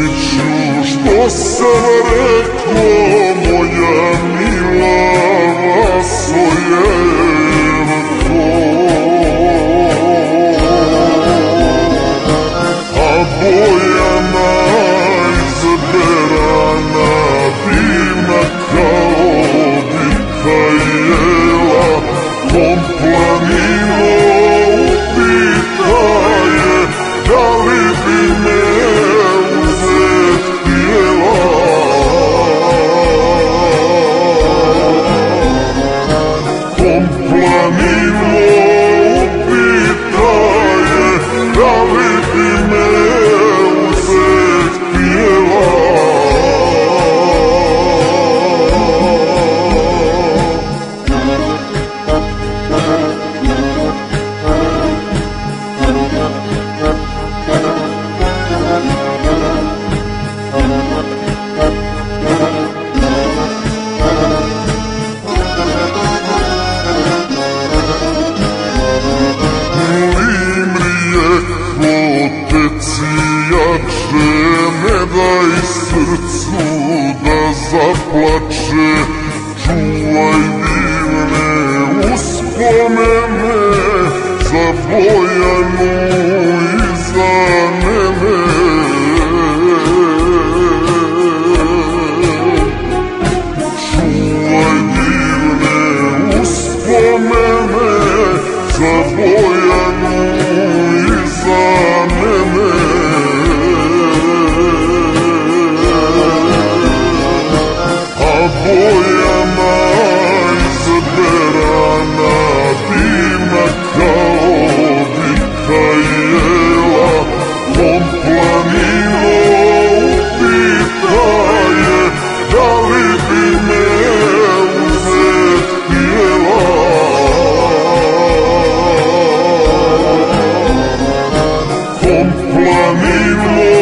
planinu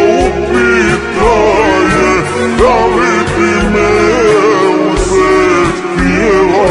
upitaje, da li bi me uzet htjela.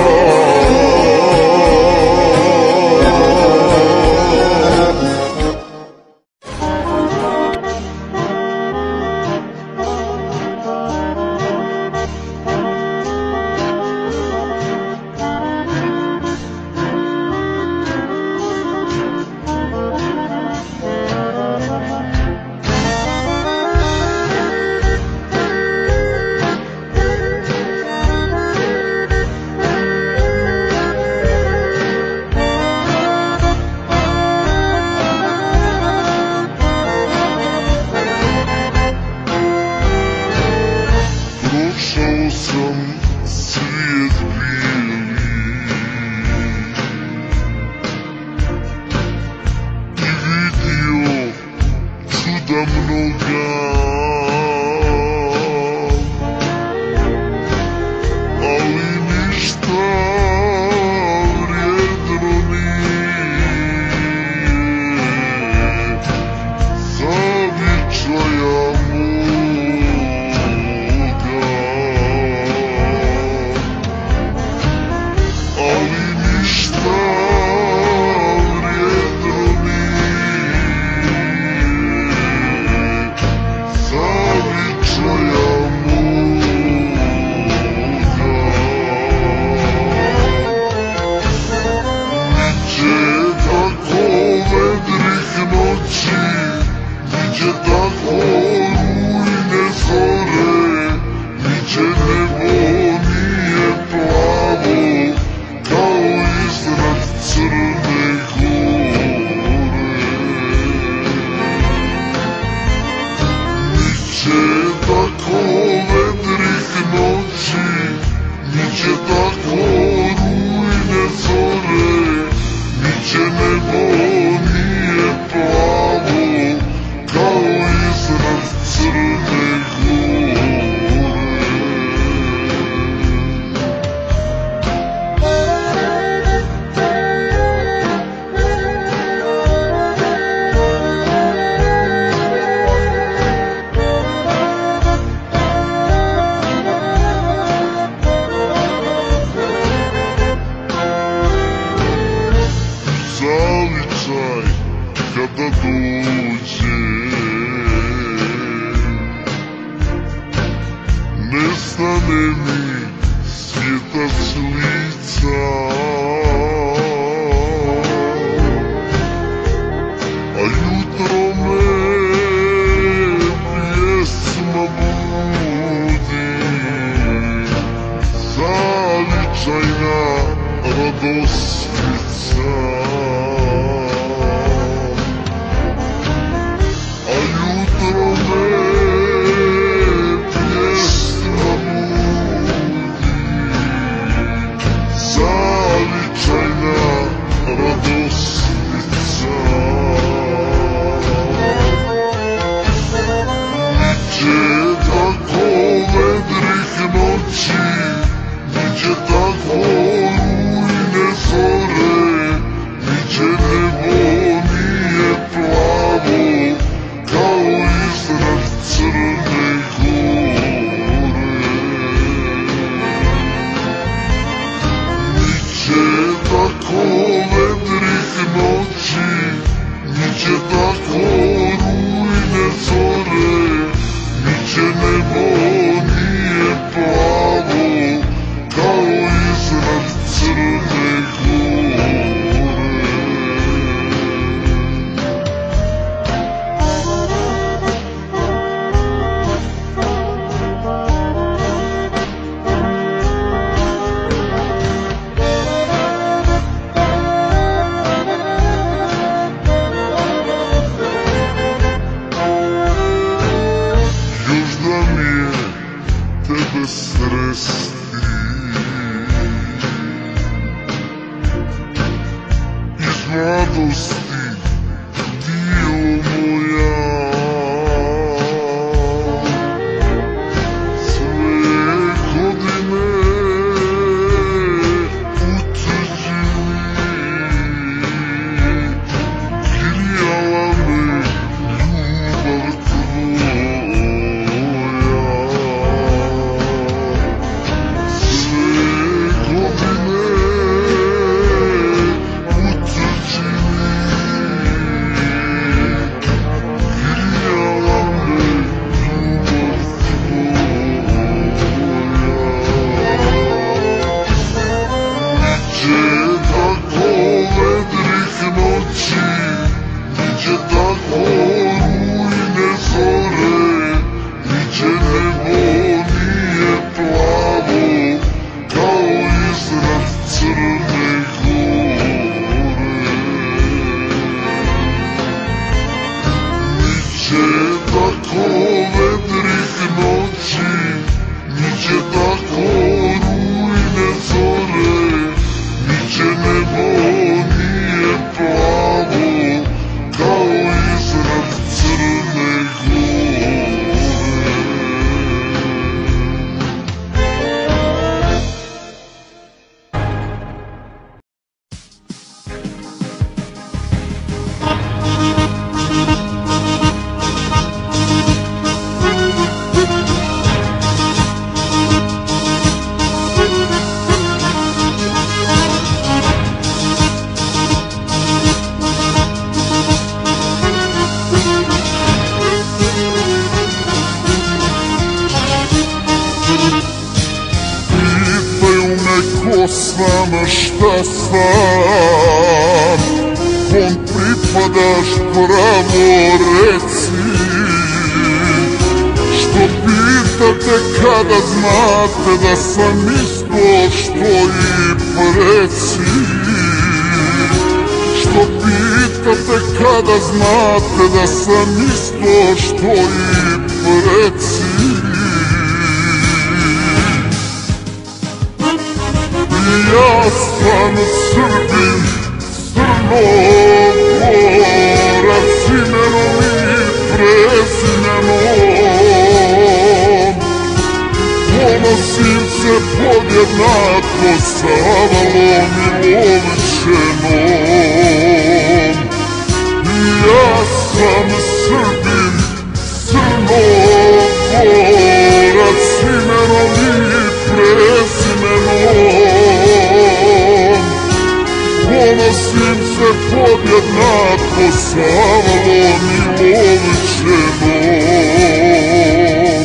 Prošao sam svijet bijeli i vidio čuda mnoga, ali ništa vrijedno nije zavičaja moga, ali ništa vrijedno nije zavičaja moga. Niđe tako vedrih noći, niđe tako rujne zore, niđe nebo nije plavo kao iznad Crne Gore. Niđe tako vedrih noći, niđe tako rujne zore, niđe nebo nije plavo kao iznad Crne Gore. Zavičaj kada dođe, nestane mi svijeta s lica, a jutro me pjesma budi, zavičajna radosnica. A jutro me pjesma budi, zavičajna radosnica. Niđe tako vedrih noći, niđe tako rujne zore, niđe nebo nije plavo kao iznad Crne Gore. Niđe tako vedrih noći, niđe tako rujne zore, niđe nebo nije plavo kao iznad Crne Gore. Biće tako vedrih noći, biće tako rujne zore, biće nebo nije plavo kao izraz Crne Gore. Ko sam, šta sam, kom pripadaš pravo reci, što pitate kada znate da sam isto što i preci, što pitate kada znate da sam isto što i preci. Ja sam Srbin, Crnogorac, imenom i prezimenom. Ponosim se podjednako sa Avalom i Lovćenom. Ja sam Srbin, Crnogorac, imenom i prezimenom. Ponosim se podjednako sa Avalom i Lovćenom.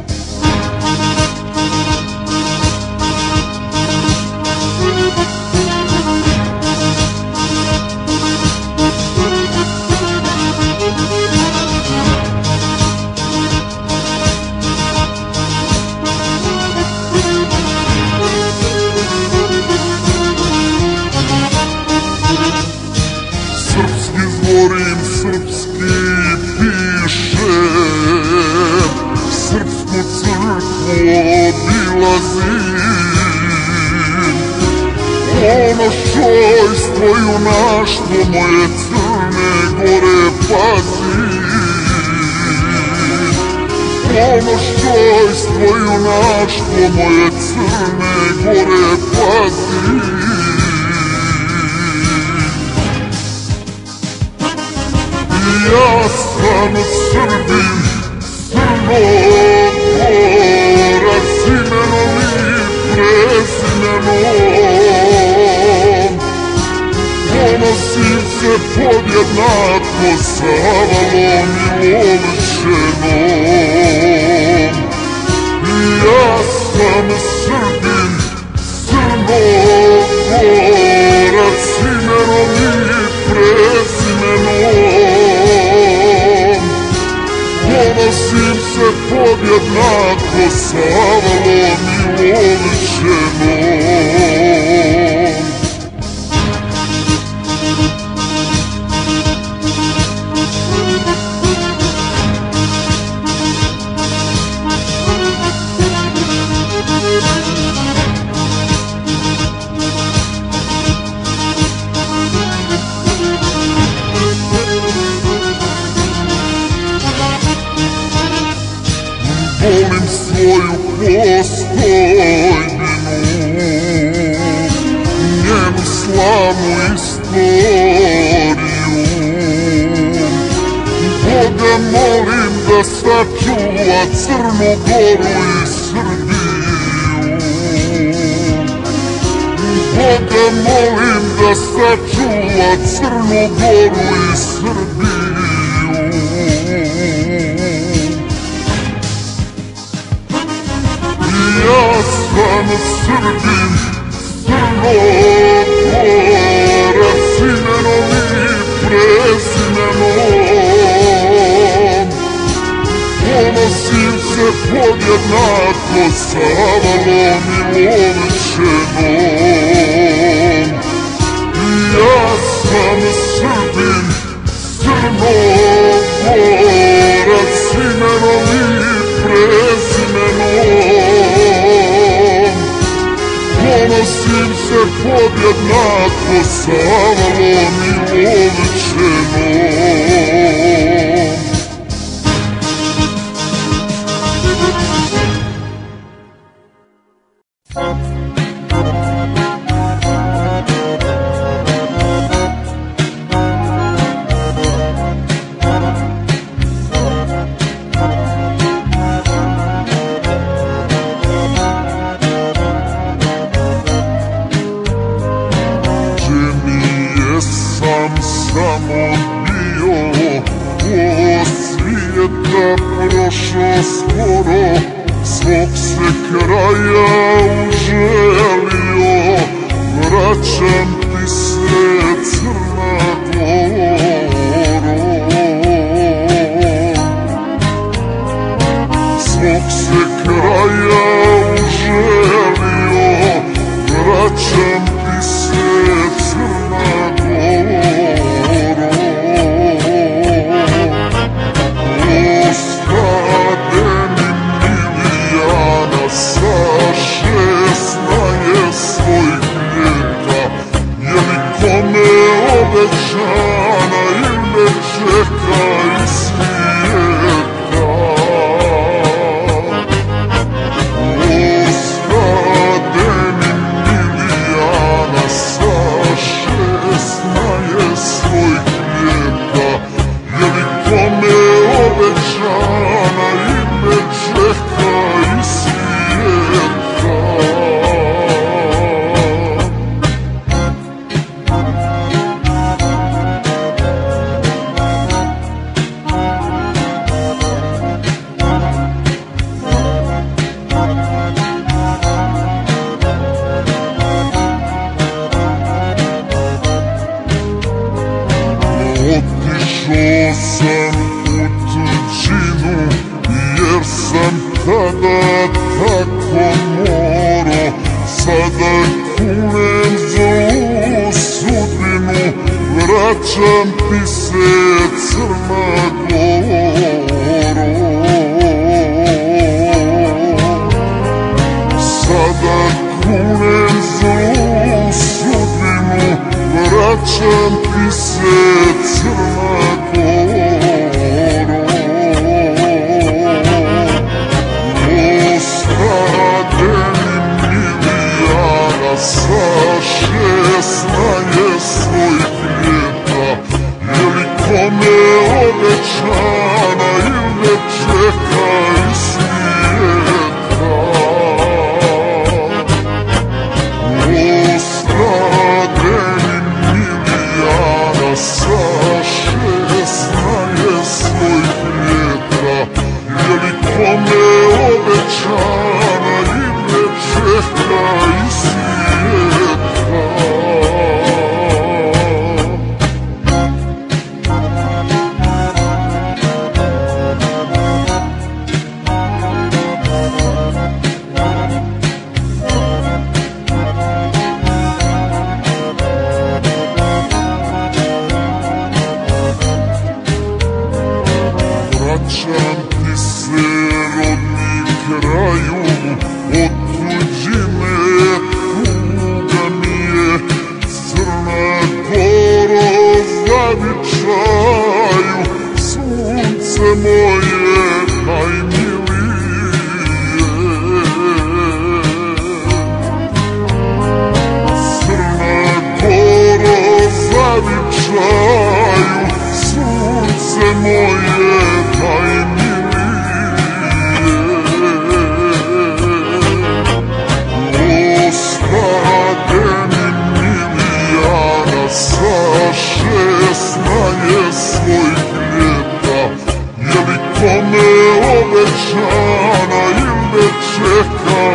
Srpski zvorim, srpski pišem, srpsku crkvu obilazim. Ono šojstvo, junaštvo moje Crne Gore pazim. Ono šojstvo, junaštvo moje Crne Gore pazim. Ja sam Srbin, Crnogorac, imenom i prezimenom. Ponosim se podjednako sa Avalom i Lovćenom. Ja sam Srbin, Crnogorac, imenom i prezimenom. Ponosim se podjednako sa Avalom i Lovćenom. Volim svoju postojbinu, njenu slavnu istoriju. Boga molim da sačuva Crnu Goru i Srbiju. Boga molim da sačuva Crnu Goru i Srbiju. Ja sam Srbin, Crnogorac, imenom i prezimenom. Ponosim se podjednako sa Avalom i Lovćenom. Ja sam Srbin, Crnogorac, imenom i prezimenom. Ponosim se podjednako sa Avalom i Lovćenom. Samo bio ovo svijeta prošao skoro, svog se kraja uželio, vraćam ti se Crna Goro. Svog se kraja uželio, vraćam ti se Crna Goro. Obećana i me čeka iz svijeta. Ostade mi Milijana sa šesnaest svojih ljeta. Je li kome obećana i me čeka iz svijeta. Otišao sam u tuđinu, jer sam tada tako moro. Sada kunem zlu sudbinu, vraćam ti se Crna Goro. Sada kunem zlu sudbinu, vraćam ti se Crna Goro. Ostade mi Milijana sa šesnaest svojih ljeta. Je li kome obećana ili me čeka iz svijeta. Ostade mi Milijana sa šesnaest svojih ljeta. Je li kome obećana i me čeka iz svijeta. Vraćam ti se rodni kraju, od tuđine tuga mi je. Crna Goro zavičaju, sunce moje najmilije. Crna Goro zavičaju, sunce moje najmilije. Ostade mi Milijana sa šesnaest svojih ljeta. Je li kome obećana ili me čeka